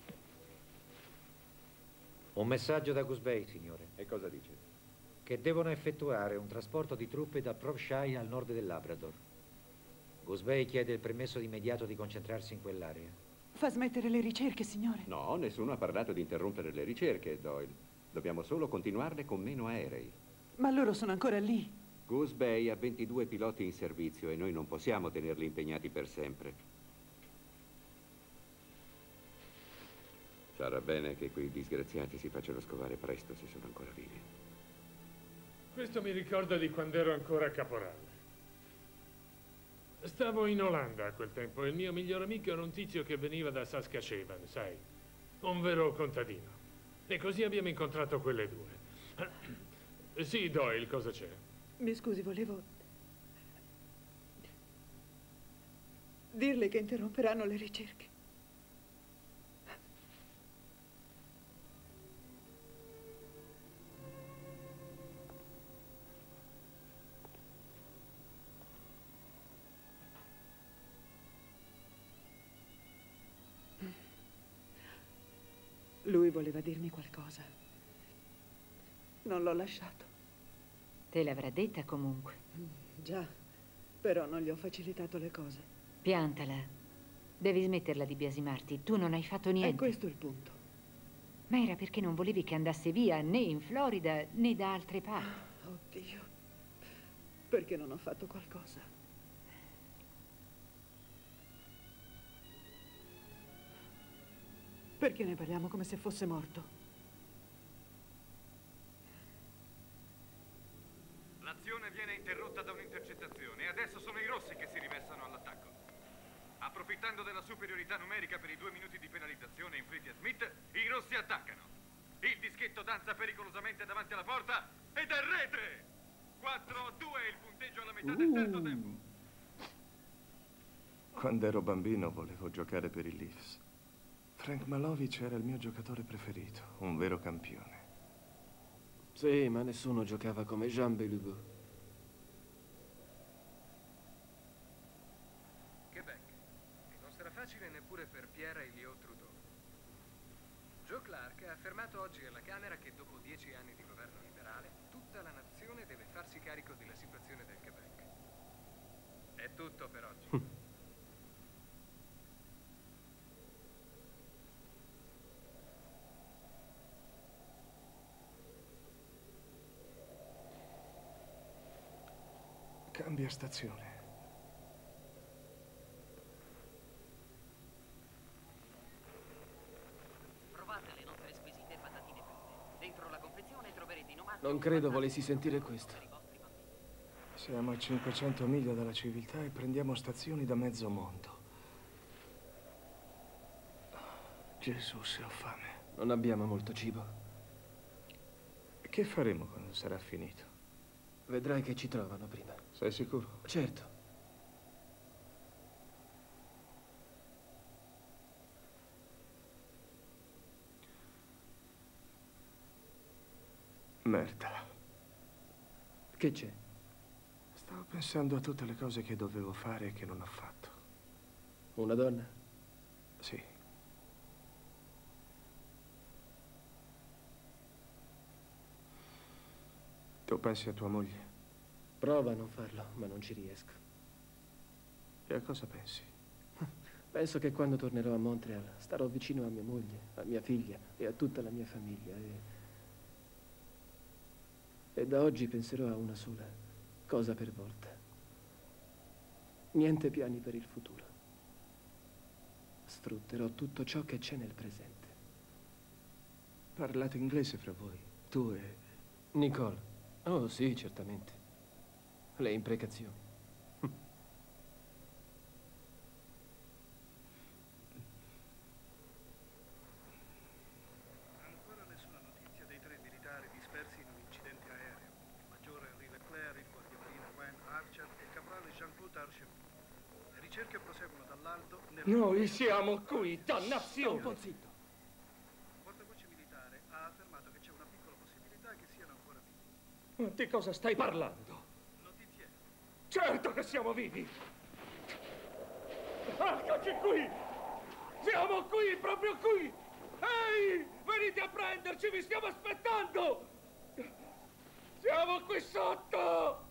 Un messaggio da Goose Bay, signore. E cosa dice? Che devono effettuare un trasporto di truppe da Shropshire al nord del Labrador. Goose Bay chiede il permesso immediato di concentrarsi in quell'area. Fa smettere le ricerche, signore. No, nessuno ha parlato di interrompere le ricerche, Doyle. Dobbiamo solo continuarle con meno aerei. Ma loro sono ancora lì. Goose Bay ha 22 piloti in servizio e noi non possiamo tenerli impegnati per sempre. Sarà bene che quei disgraziati si facciano scovare presto se sono ancora vivi. Questo mi ricorda di quando ero ancora caporale. Stavo in Olanda a quel tempo e il mio miglior amico era un tizio che veniva da Saskatchewan, sai, un vero contadino. E così abbiamo incontrato quelle due. Sì, Doyle, cosa c'è? Mi scusi, volevo dirle che interromperanno le ricerche. Lui voleva dirmi qualcosa. Non l'ho lasciato. Te l'avrà detta comunque. Già, però non gli ho facilitato le cose. Piantala. Devi smetterla di biasimarti. Tu non hai fatto niente. È questo il punto. Ma era perché non volevi che andasse via né in Florida né da altre parti. Oddio. Perché non ho fatto qualcosa? Perché ne parliamo come se fosse morto? L'azione viene interrotta da un'intercettazione e adesso sono i rossi che si rimessano all'attacco. Approfittando della superiorità numerica per i 2 minuti di penalizzazione inflitti a Smith, i rossi attaccano. Il dischetto danza pericolosamente davanti alla porta ed è rete! 4-2 il punteggio alla metà del terzo tempo. Quando ero bambino volevo giocare per i Leafs. Frank Malovic era il mio giocatore preferito, un vero campione. Sì, ma nessuno giocava come Jean Béliveau. Quebec. E non sarà facile neppure per Pierre Elliott Trudeau. ha affermato oggi alla Camera che dopo 10 anni di governo liberale, tutta la nazione deve farsi carico della situazione del Quebec. È tutto per oggi. Cambia stazione. Provate le nostre squisite patatine fritte. Dentro la confezione troverete in omaggio... Non credo volessi sentire questo. Siamo a 500 miglia dalla civiltà e prendiamo stazioni da mezzo mondo. Gesù, se ho fame. Non abbiamo molto cibo. Che faremo quando sarà finito? Vedrai che ci trovano prima. Sei sicuro? Certo. Merda. Che c'è? Stavo pensando a tutte le cose che dovevo fare e che non ho fatto. Una donna? Sì. Tu pensi a tua moglie? Prova a non farlo, ma non ci riesco. E a cosa pensi? Penso che quando tornerò a Montreal starò vicino a mia moglie, a mia figlia e a tutta la mia famiglia. E da oggi penserò a una sola cosa per volta. Niente piani per il futuro. Sfrutterò tutto ciò che c'è nel presente. Parlate inglese fra voi, tu e... Nicole. Oh, sì, certamente. Le imprecazioni. Ancora nessuna notizia dei 3 militari dispersi in un incidente aereo. Il maggiore Henri Leclerc, il guardiamarina Wayne Archer e il caporale Jean-Claude Archibald. Le ricerche proseguono dall'alto nel... Noi siamo qui, dannazione! Un po' zitto. Il portavoce militare ha affermato che c'è una piccola possibilità che siano ancora vivi. Ma di cosa stai parlando? Notizie. Certo che siamo vivi! Eccoci qui! Siamo qui, proprio qui! Ehi! Venite a prenderci, vi stiamo aspettando! Siamo qui sotto!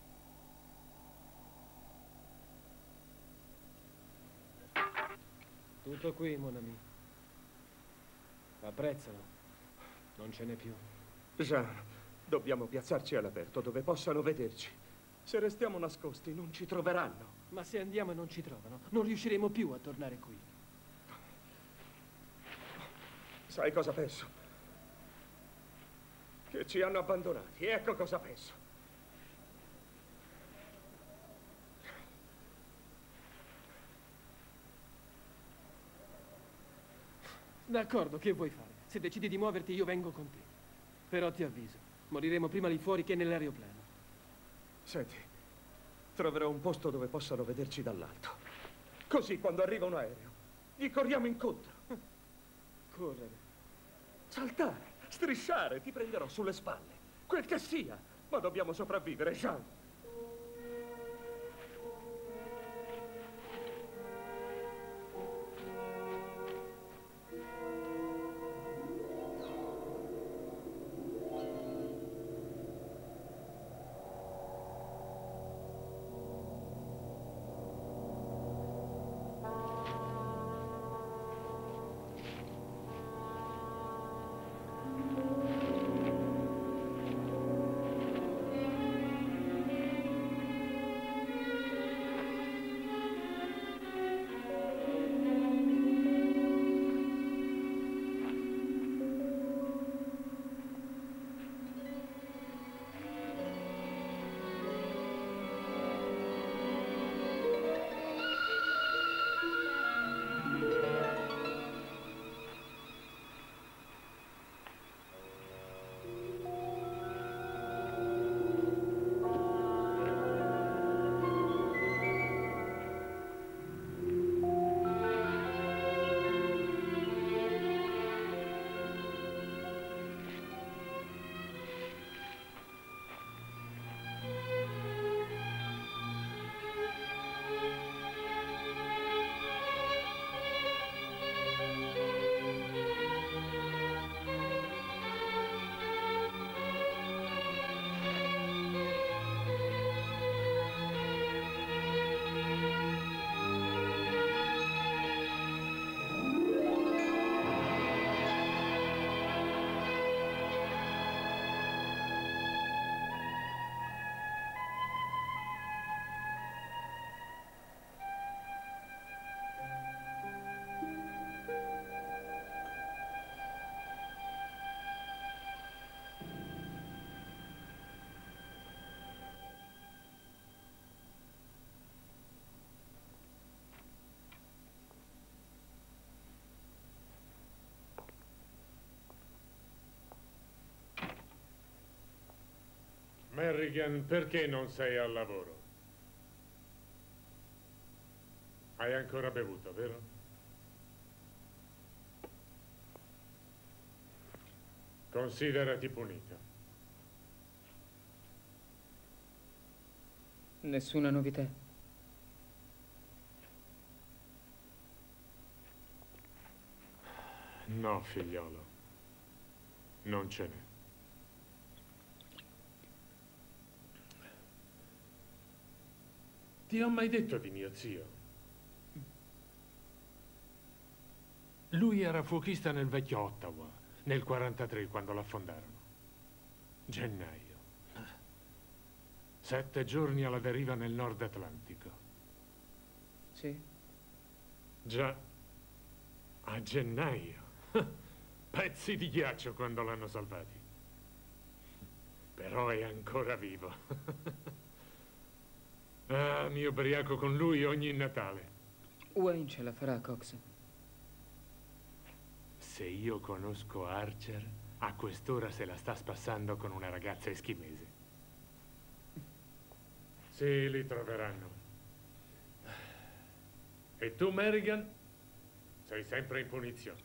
Tutto qui, mon ami. Apprezzalo. Non ce n'è più. Jean, dobbiamo piazzarci all'aperto dove possano vederci. Se restiamo nascosti non ci troveranno. Ma se andiamo e non ci trovano, non riusciremo più a tornare qui. Sai cosa penso? Che ci hanno abbandonati. Ecco cosa penso. D'accordo, che vuoi fare? Se decidi di muoverti, io vengo con te. Però ti avviso, moriremo prima lì fuori che nell'aeroplano. Senti, troverò un posto dove possano vederci dall'alto. Così, quando arriva un aereo, gli corriamo incontro. Correre. Saltare, strisciare, ti prenderò sulle spalle. Quel che sia, ma dobbiamo sopravvivere, Jean. Merrigan, perché non sei al lavoro? Hai ancora bevuto, vero? Considerati punito. Nessuna novità. No, figliolo. Non ce n'è. Ti ho mai detto di mio zio? Lui era fuochista nel vecchio Ottawa, nel 43, quando l'affondarono. Gennaio. 7 giorni alla deriva nel Nord Atlantico. Sì? Già, a gennaio. Pezzi di ghiaccio quando l'hanno salvati. Però è ancora vivo. Ah, mi ubriaco con lui ogni Natale. Wayne ce la farà, Cox. Se io conosco Archer, a quest'ora se la sta spassando con una ragazza eschimese. Sì, li troveranno. E tu, Merrigan, sei sempre in punizione.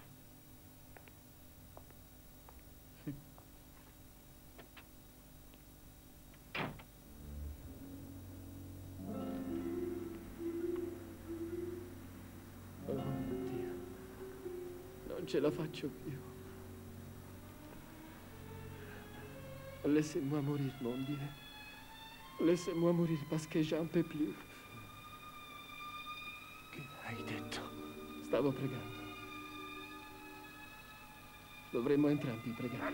Oh, Dio. Non ce la faccio più. Laissez-moi mourir, mon Dieu. Laissez-moi mourir parce que j'en peux plus. Che hai detto? Stavo pregando. Dovremmo entrambi pregare.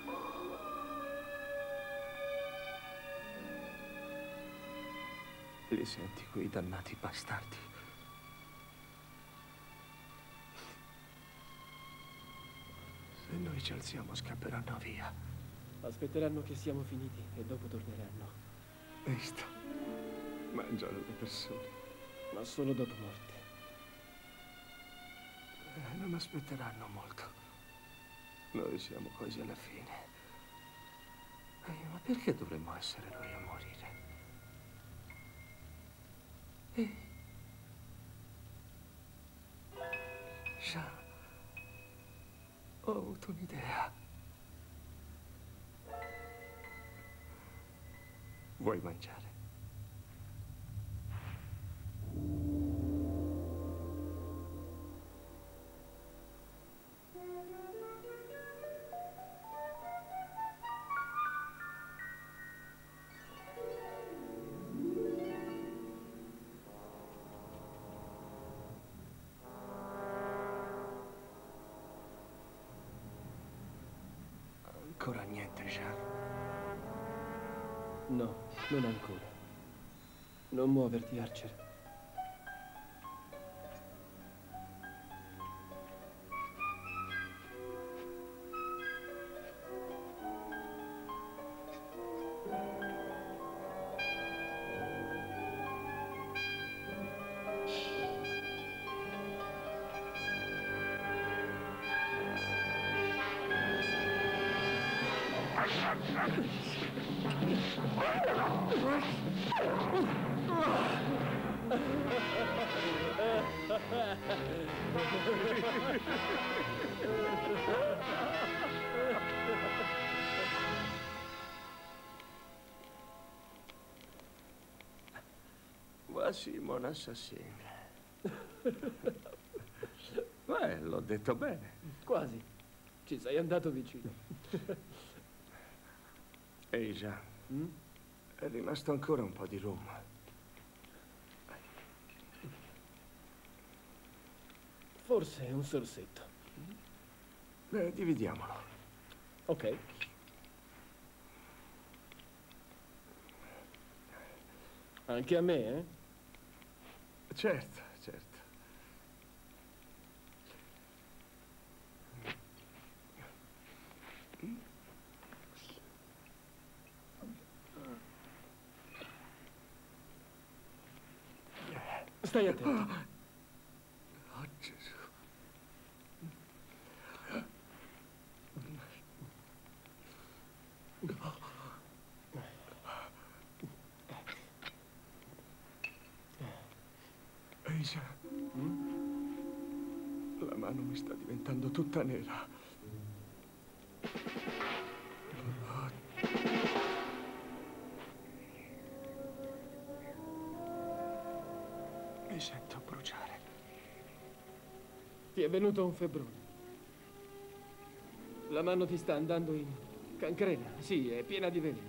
Li senti quei dannati bastardi? Se noi ci alziamo, scapperanno via. Aspetteranno che siamo finiti e dopo torneranno. Visto? Mangiano le persone. Ma solo dopo morte. Non aspetteranno molto. Noi siamo quasi alla fine. Ma perché dovremmo essere noi a morire? Jean, ho avuto un'idea. Vuoi mangiare? Ancora niente, Jean. No, non ancora. Non muoverti, Archer. Voici mon assassin. Beh, l'ho detto bene. Quasi. Ci sei andato vicino. Ehi, Jean. È rimasto ancora un po' di rum. Forse è un sorsetto. Dividiamolo. Ok. Anche a me, eh? Certo, certo. Stai attento. Oh, Gesù. mano mi sta diventando tutta nera. Mi sento bruciare. Ti è venuto un febbrone. La mano ti sta andando in cancrena. Sì, è piena di veleno.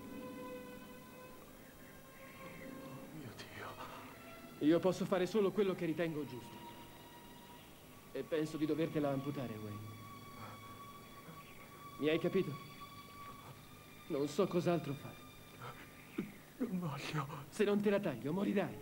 Oh mio Dio. Io posso fare solo quello che ritengo giusto. E penso di dovertela amputare, Wayne. Mi hai capito? Non so cos'altro fare. Non voglio. Se non te la taglio, morirai.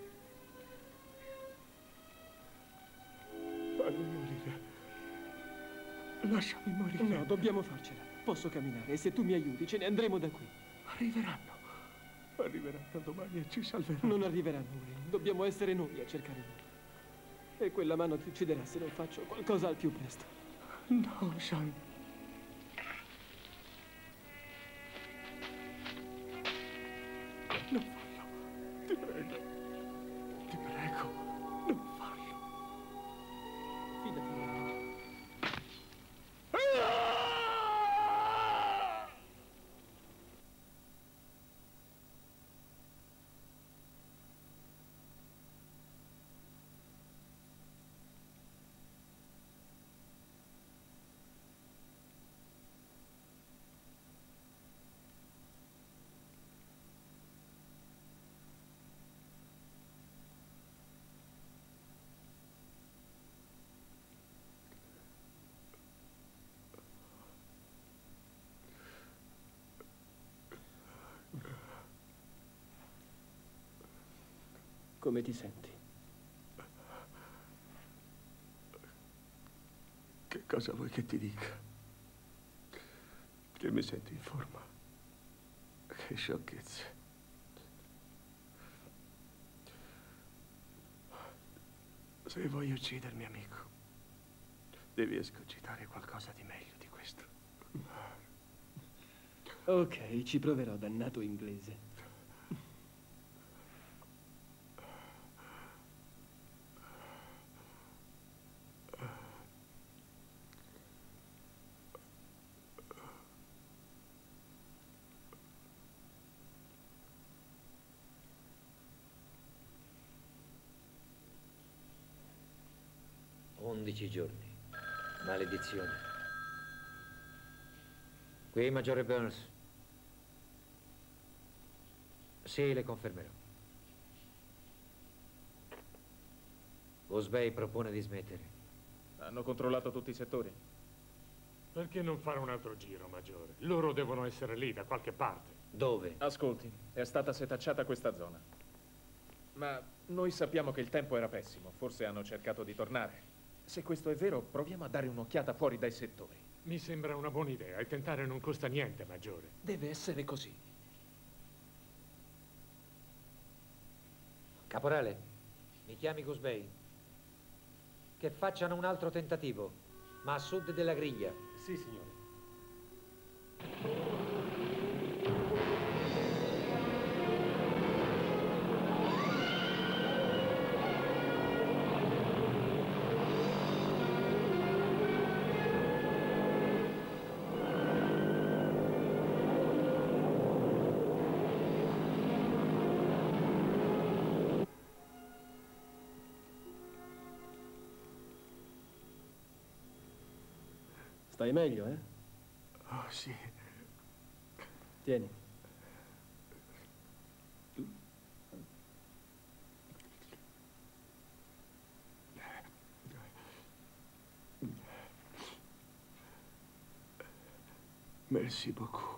Fammi morire. Lasciami morire. No, dobbiamo farcela. Posso camminare e se tu mi aiuti ce ne andremo da qui. Arriveranno. Arriveranno domani e ci salveranno. Non arriveranno, Wayne. Dobbiamo essere noi a cercare loro. E quella mano ti ucciderà se non faccio qualcosa al più presto. No, Sean. Non fallo. Ti prego. Ti prego. Non fallo. Fidati di me. Come ti senti? Che cosa vuoi che ti dica? Che mi senti in forma? Che sciocchezze. Se vuoi uccidermi, amico, devi escogitare qualcosa di meglio di questo. Ok, ci proverò, dannato inglese. Giorni. Maledizione. Qui, Maggiore Burns. Sì, le confermerò. Osbey propone di smettere. Hanno controllato tutti i settori. Perché non fare un altro giro, Maggiore? Loro devono essere lì, da qualche parte. Dove? Ascolti, è stata setacciata questa zona. Ma noi sappiamo che il tempo era pessimo. Forse hanno cercato di tornare. Se questo è vero, proviamo a dare un'occhiata fuori dai settori. Mi sembra una buona idea e tentare non costa niente, Maggiore. Deve essere così. Caporale, mi chiami Osbey. Che facciano un altro tentativo, ma a sud della griglia. Sì, signore. Stai meglio, eh? Oh, sì. Tieni. Merci beaucoup.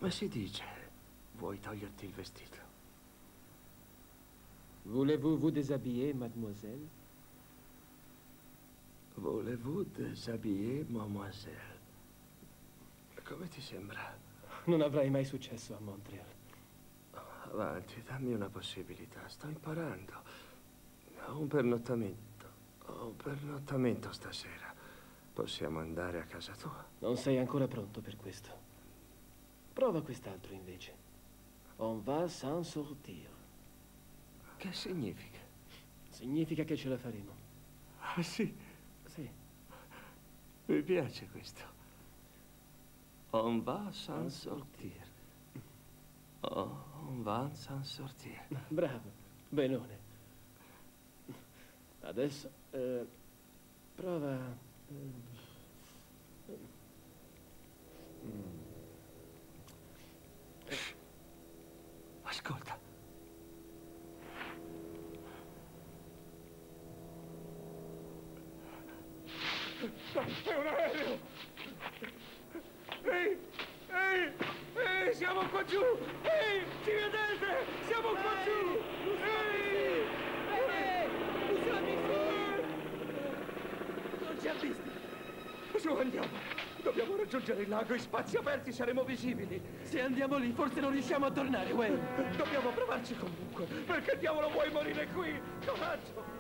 Come si dice? Vuoi toglierti il vestito? Voulez-vous vous déshabiller, mademoiselle? Voulez-vous déshabiller, mademoiselle? Come ti sembra? Non avrai mai successo a Montreal. Avanti, dammi una possibilità. Sto imparando. Ho un pernottamento. Ho un pernottamento stasera. Possiamo andare a casa tua? Non sei ancora pronto per questo. Prova quest'altro invece. On va s'en sortir. Che significa? Significa che ce la faremo. Ah, sì? Sì. Mi piace questo. On va s'en sortir. Oh, on va s'en sortir. Bravo, benone. Adesso, prova... Ascolta. È un aereo! Ehi! Ehi! Ehi! Siamo qua giù! Ehi! Ci vedete? Siamo qua giù! Ehi! Ehi! Ci siamo visti! Non ci ha visti! Su, andiamo! Dobbiamo raggiungere il lago, in spazi aperti saremo visibili. Se andiamo lì, forse non riusciamo a tornare, Wayne. Dobbiamo provarci comunque. Perché diavolo vuoi morire qui? Coraggio!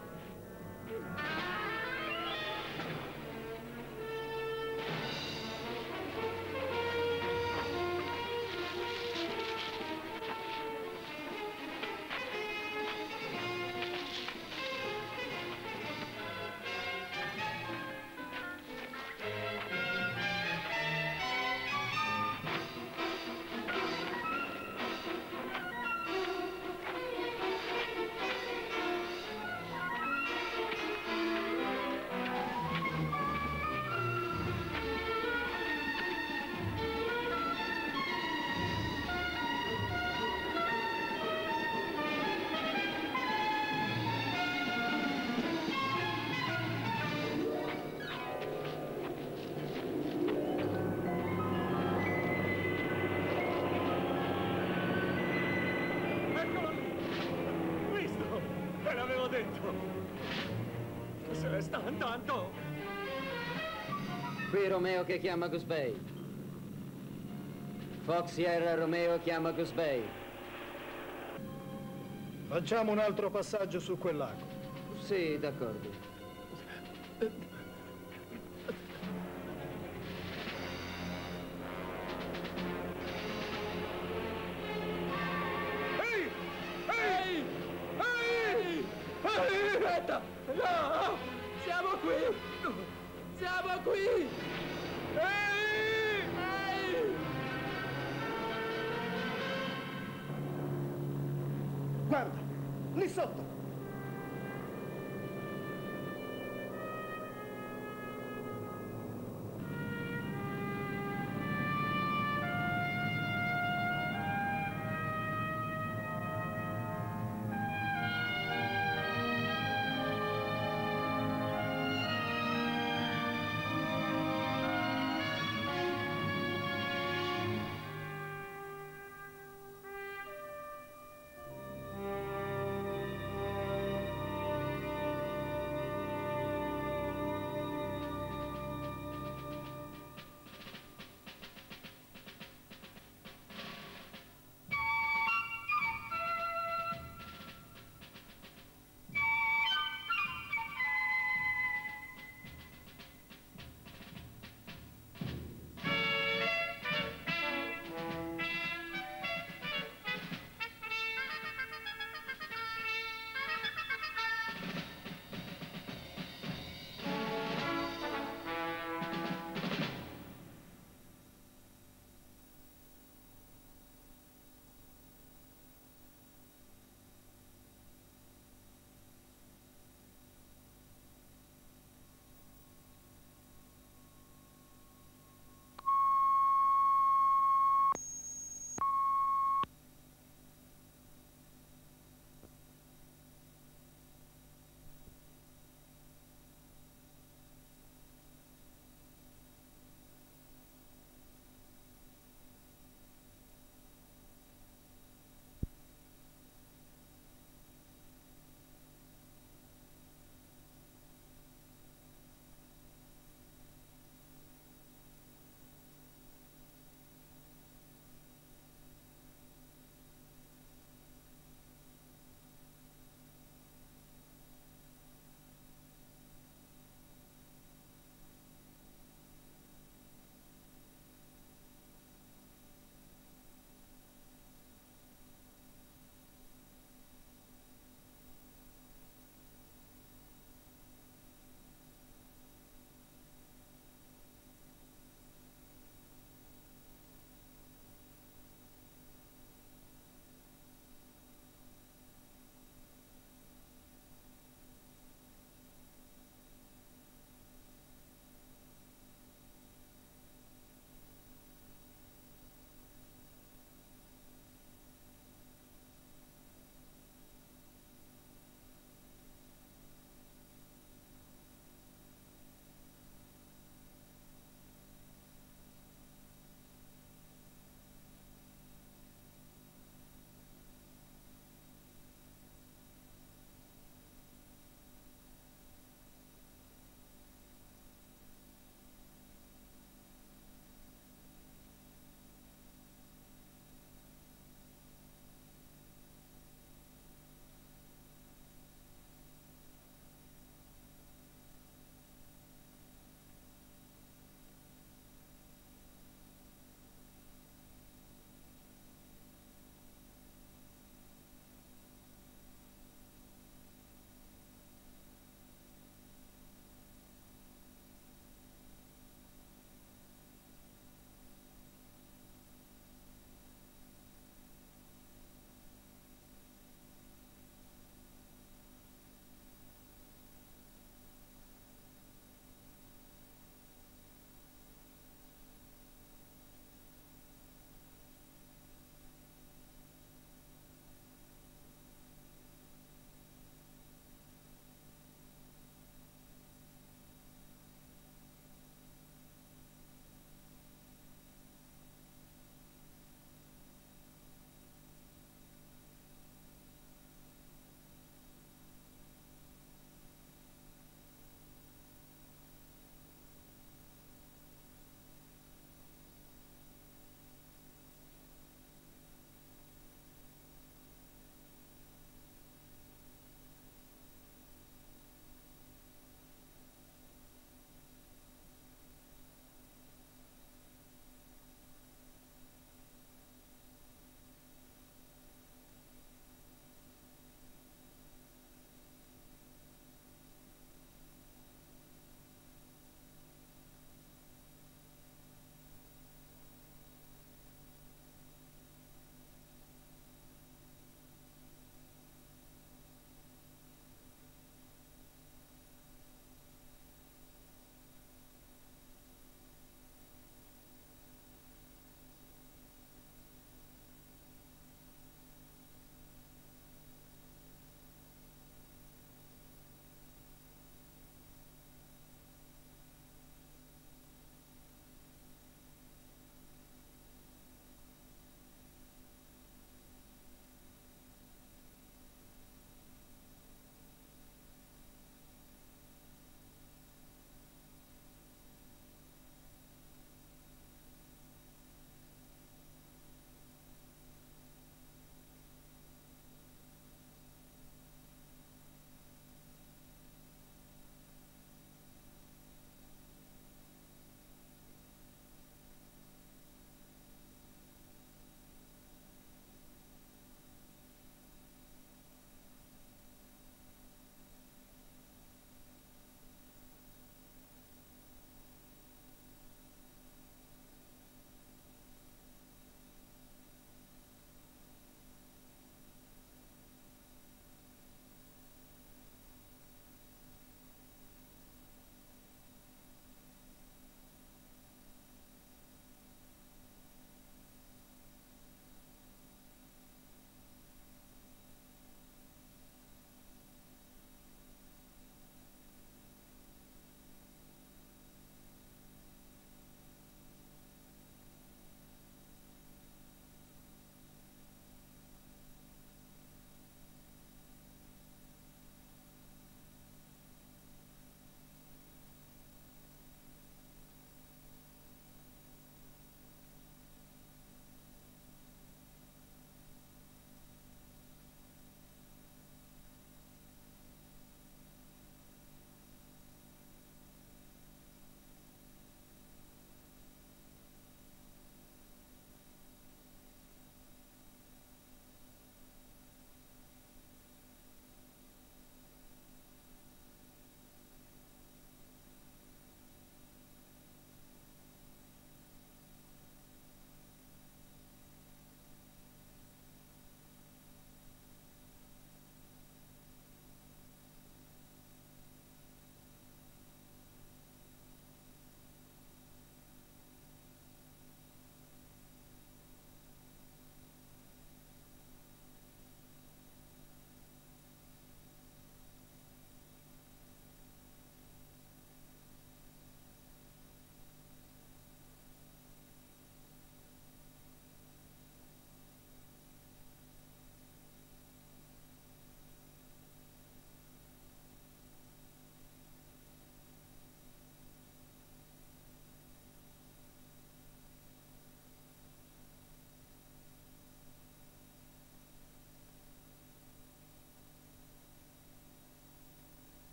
Se ne sta andando! Qui Romeo che chiama Goose Bay. Fox Sierra Romeo chiama Goose Bay. Facciamo un altro passaggio su quel lago. Sì, d'accordo. Aspetta! No! Siamo qui! Siamo qui! Ehi! Ehi! Guarda, lì sotto!